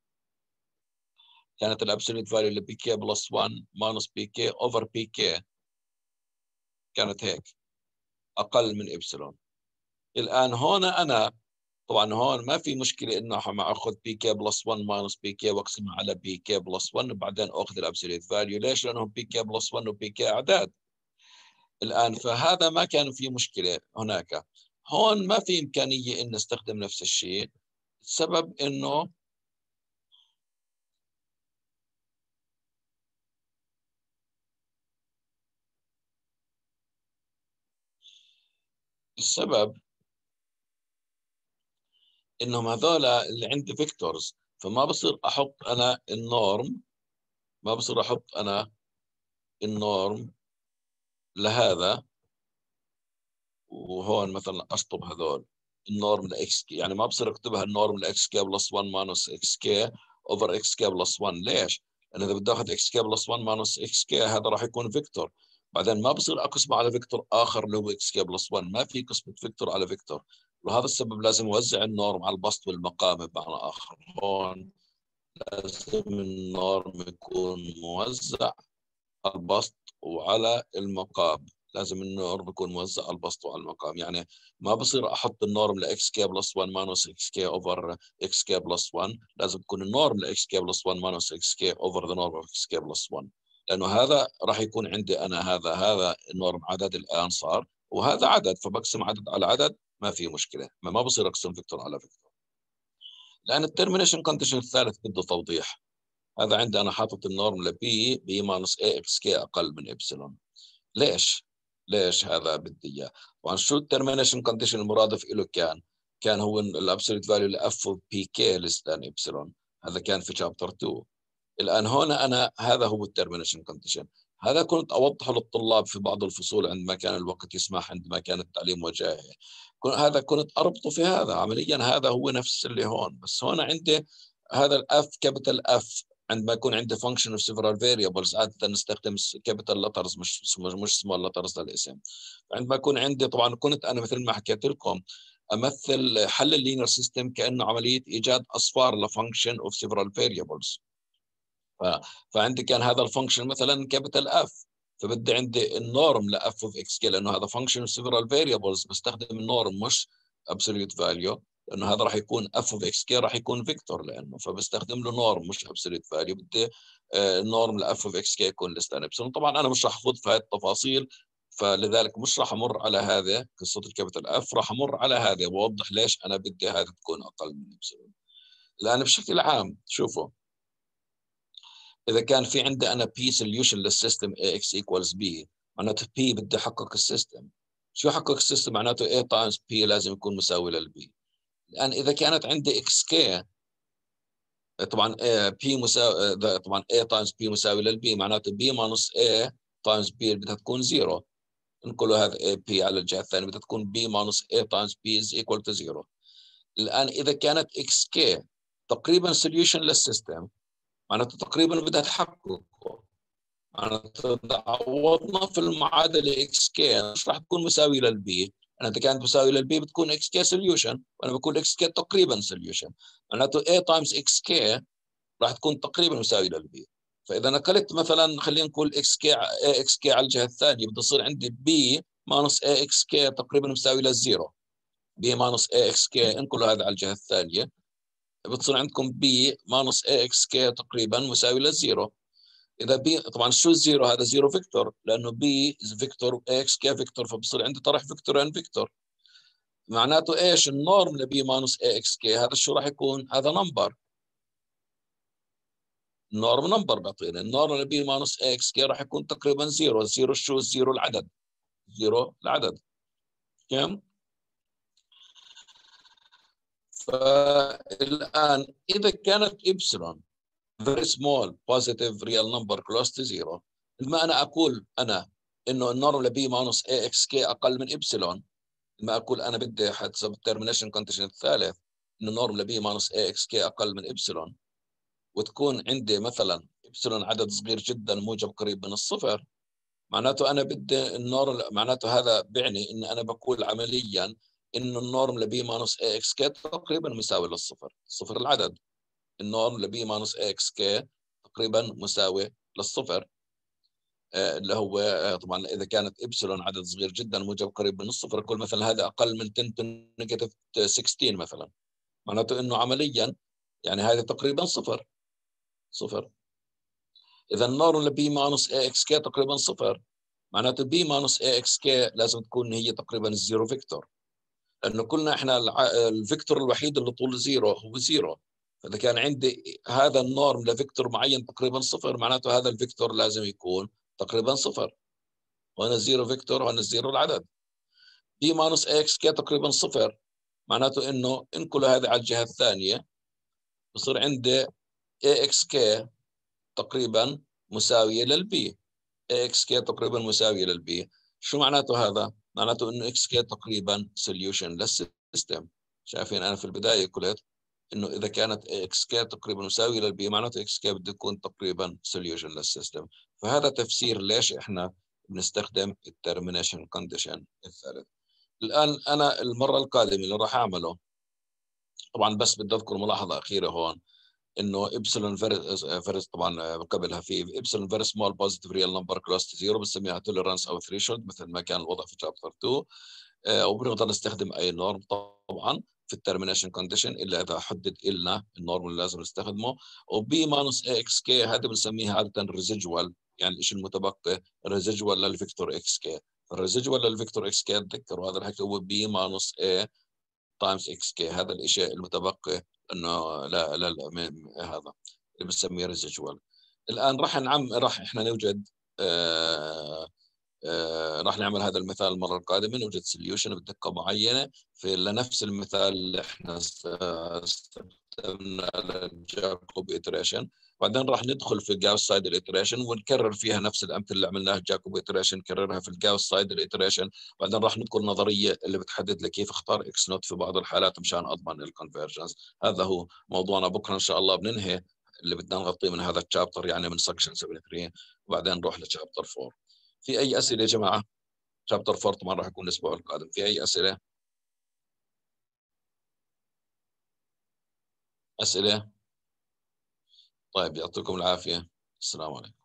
كانت الابسوليوت فاليو لبي كي بلس 1 ماينس بي كي اوفر بي كي، كانت هيك اقل من ابسلون. الان هون انا طبعا هون ما في مشكله انه اخذ بي كي بلس 1 ماينس بي كي واقسمها على بي كي بلس 1 وبعدين اخذ الابسوليوت فاليو. ليش؟ لانه بي كي بلس 1 وبي كي اعداد الان، فهذا ما كان في مشكله هناك. هون ما في امكانيه ان نستخدم نفس الشيء، السبب انه السبب انهم هذول اللي عندي فيكتورز، فما بصير احط انا النورم، ما بصير احط انا النورم لهذا وهون مثلا اشطب هذول النورم لاكس كي، يعني ما بصير اكتبها النورم لاكس كي بلس 1 ماينس اكس كي اوفر اكس كي بلس 1. ليش؟ لان اذا بدي اخذ اكس كي بلس 1 ماينس اكس كي هذا راح يكون فيكتور، بعدين ما بصير اقسمه على فيكتور اخر اللي هو اكس كي بلس 1، ما في قسمه فيكتور على فيكتور. وهذا السبب لازم اوزع النورم على البسط والمقام. بمعنى اخر هون لازم النورم يكون موزع على البسط وعلى المقام، لازم النورم يكون موزع على البسط وعلى المقام. يعني ما بصير احط النورم لاكس كي بلس 1 ماينس اكس كي اوفر اكس كي بلس 1، لازم تكون النورم لاكس كي بلس 1 ماينس اكس كي اوفر ذا نورم اوف اكس كي بلس 1، لانه هذا راح يكون عندي انا هذا النورم عدد الان صار، وهذا عدد، فبقسم عدد على عدد ما في مشكله، ما بصير اقسم فيكتور على فيكتور. لان الترمينيشن كونديشن الثالث بده توضيح. هذا عندي انا حاطط النورم لبي بي ماينس اي اكس كي اقل من ابسلون. ليش؟ ليش هذا بدي اياه؟ طبعا شو الترمينيشن كونديشن المرادف له؟ كان هو الابسوليت فاليو لاف بي كي ليس ذان ابسلون، هذا كان في شابتر 2. الان هنا انا هذا هو الترمينيشن كونديشن، هذا كنت اوضحه للطلاب في بعض الفصول عندما كان الوقت يسمح، عندما كان التعليم وجاهي. هذا كنت اربطه في هذا، عمليا هذا هو نفس اللي هون، بس هون عندي هذا الاف كابيتال اف. عندما يكون عندي فانكشن اوف سيفرال فاريبلز عاده نستخدم كابيتال لترز مش سمول لترز للاسم. عندما يكون عندي طبعا كنت انا مثل ما حكيت لكم امثل حل اللينير سيستم كانه عمليه ايجاد اصفار لفانكشن اوف سيفرال فاريبلز. فعندي كان هذا الفانكشن مثلا كابيتال اف، فبدي عندي النورم لاف اوف اكس كي، لانه هذا فانكشن سيفرال فاريبلز بستخدم النورم مش ابسوليوت فاليو، لانه هذا راح يكون اف اوف اكس كي راح يكون فيكتور، لانه فبستخدم له نورم مش ابسوليوت فاليو. بدي النورم لاف اوف اكس كي يكون ليس ذان ابسلون. طبعا انا مش راح اخوض في هذه التفاصيل، فلذلك مش راح امر على هذا قصه الكابيتال اف، راح امر على هذا واوضح ليش انا بدي هذا تكون اقل من ابسلون. الان بشكل عام شوفوا، اذا كان في عندي انا بي سوليوشن للسيستم اكس ايكوالز بي، معناته P بدي أحقق السيستم. شو يحقق السيستم؟ معناته A times P لازم يكون مساوي للبي. الآن إذا كانت عندي XK، طبعا P مساوي، طبعا A times P مساوي للبي، معناته B minus A times B بدها تكون 0. انقلوا هذا P على الجهة الثانية، بدها تكون B minus A times B is equal to 0. الآن إذا كانت XK تقريبا solution للسيستم، معناته تقريبا بدها تحقق، معناته عوضنا في المعادلة XK مش راح تكون مساوية للبي. أنا إذا كانت مساوية للبي بتكون XK solution، وأنا بقول XK تقريبا solution، معناته A times XK راح تكون تقريبا مساوية للبي. فإذا نقلت مثلا خلينا نقول XK على الجهة الثانية، بده يصير عندي B minus AXK تقريبا مساوي للزيرو. B minus AXK انقلوا هذا على الجهة الثانية، بتصير عندكم B minus AXK تقريبا مساوي للزيرو. إذا B طبعا شو الزيرو؟ هذا زيرو فيكتور، لأنه B فيكتور AXK فيكتور، فبصير عندي طرح فيكتورين فيكتور. معناته إيش النورم ل B minus AXK؟ هذا شو راح يكون؟ هذا نمبر، النورم نمبر بيعطينا. النورم ل B minus AXK راح يكون تقريبا زيرو. الزيرو شو؟ الزيرو العدد، زيرو العدد. كم؟ فالآن إذا كانت إبسلون very small positive real number close to zero، لما أنا أقول إنه النورم ل B minus AXK أقل من إبسلون، لما أقول أنا بدي حسب الترمينيشن كونديشن الثالث إنه النورم ل B minus AXK أقل من إبسلون، وتكون عندي مثلا إبسلون عدد صغير جدا موجب قريب من الصفر، معناته أنا بدي النورم، معناته هذا بيعني إن أنا بقول عمليا إنه النورم ل B minus AXK تقريبا مساوي للصفر، صفر العدد. النورم ل B minus AXK تقريبا مساوي للصفر، اللي هو طبعا إذا كانت إبسلون عدد صغير جدا موجب قريب من الصفر، كل مثلا هذا أقل من 10 to negative 16 مثلا، معناته إنه عمليا يعني هذا تقريبا صفر. إذا النورم ل B minus AXK تقريبا صفر، معناته B minus AXK لازم تكون هي تقريبا الزيرو فيكتور، لأنه كلنا إحنا الفيكتور الوحيد اللي طول زيرو هو زيرو. فإذا كان عندي هذا النورم لفيكتور معين تقريبا صفر، معناته هذا الفيكتور لازم يكون تقريبا صفر. وهنا الزيرو فيكتور وهنا الزيرو العدد. B minus AXK تقريبا صفر، معناته إنه انقل هذا على الجهة الثانية، بصير عندي AXK تقريبا مساوية للبي. AXK تقريبا مساوية للبي. شو معناته هذا؟ معناته إنه XK تقريبا solution للسيستم. شايفين أنا في البداية قلت إنه إذا كانت XK تقريبا مساوية للبي، معناته XK بده يكون تقريبا solution للسيستم. فهذا تفسير ليش إحنا بنستخدم الترمينيشن كونديشن الثالث. الآن أنا المرة القادمة اللي راح أعمله، طبعا بس بدي أذكر ملاحظة أخيرة هون، انه ابسلون فيرس طبعا قبلها في ابسلون فيري سمول بوزيتيف ريال نمبر كلوز تو زيرو، بنسميها توليرانس او ثريشولد مثل ما كان الوضع في شابتر 2. وبنقدر نستخدم اي نورم طبعا في الترمينيشن كونديشن الا اذا حدد لنا النورم اللي لازم نستخدمه. وبي ماينس اكس كي هذا بنسميها عاده ريزيجوال، يعني الشيء المتبقي ريزيجوال للفيكتور اكس كي. الريزيجوال للفيكتور اكس كي تذكروا هذا الحكي هو بي ماينس اي تايمز اكس كي، هذا الشيء المتبقي انه لا هذا اللي بنسميه ريزيجوال. الان راح احنا نوجد راح نعمل هذا المثال المره القادمه، نوجد سوليوشن بدقه معينه في لنفس المثال اللي احنا استخدمنا للجاكوب ايتريشن، بعدين راح ندخل في الجاوس سايد الايتريشن ونكرر فيها نفس الامثله اللي عملناها الجاكوب ايتريشن، نكررها في الجاوس سايد الايتريشن. بعدين راح نذكر نظريه اللي بتحدد لي كيف اختار اكس نوت في بعض الحالات مشان اضمن الكونفرجنس. هذا هو موضوعنا بكره ان شاء الله، بننهي اللي بدنا نغطيه من هذا الشابتر يعني من سكشن 73، وبعدين نروح لشابتر 4. في اي اسئله يا جماعه؟ شابتر 4 طبعا راح يكون الاسبوع القادم. في اي اسئله؟ اسئله؟ طيب يعطيكم العافيه، السلام عليكم.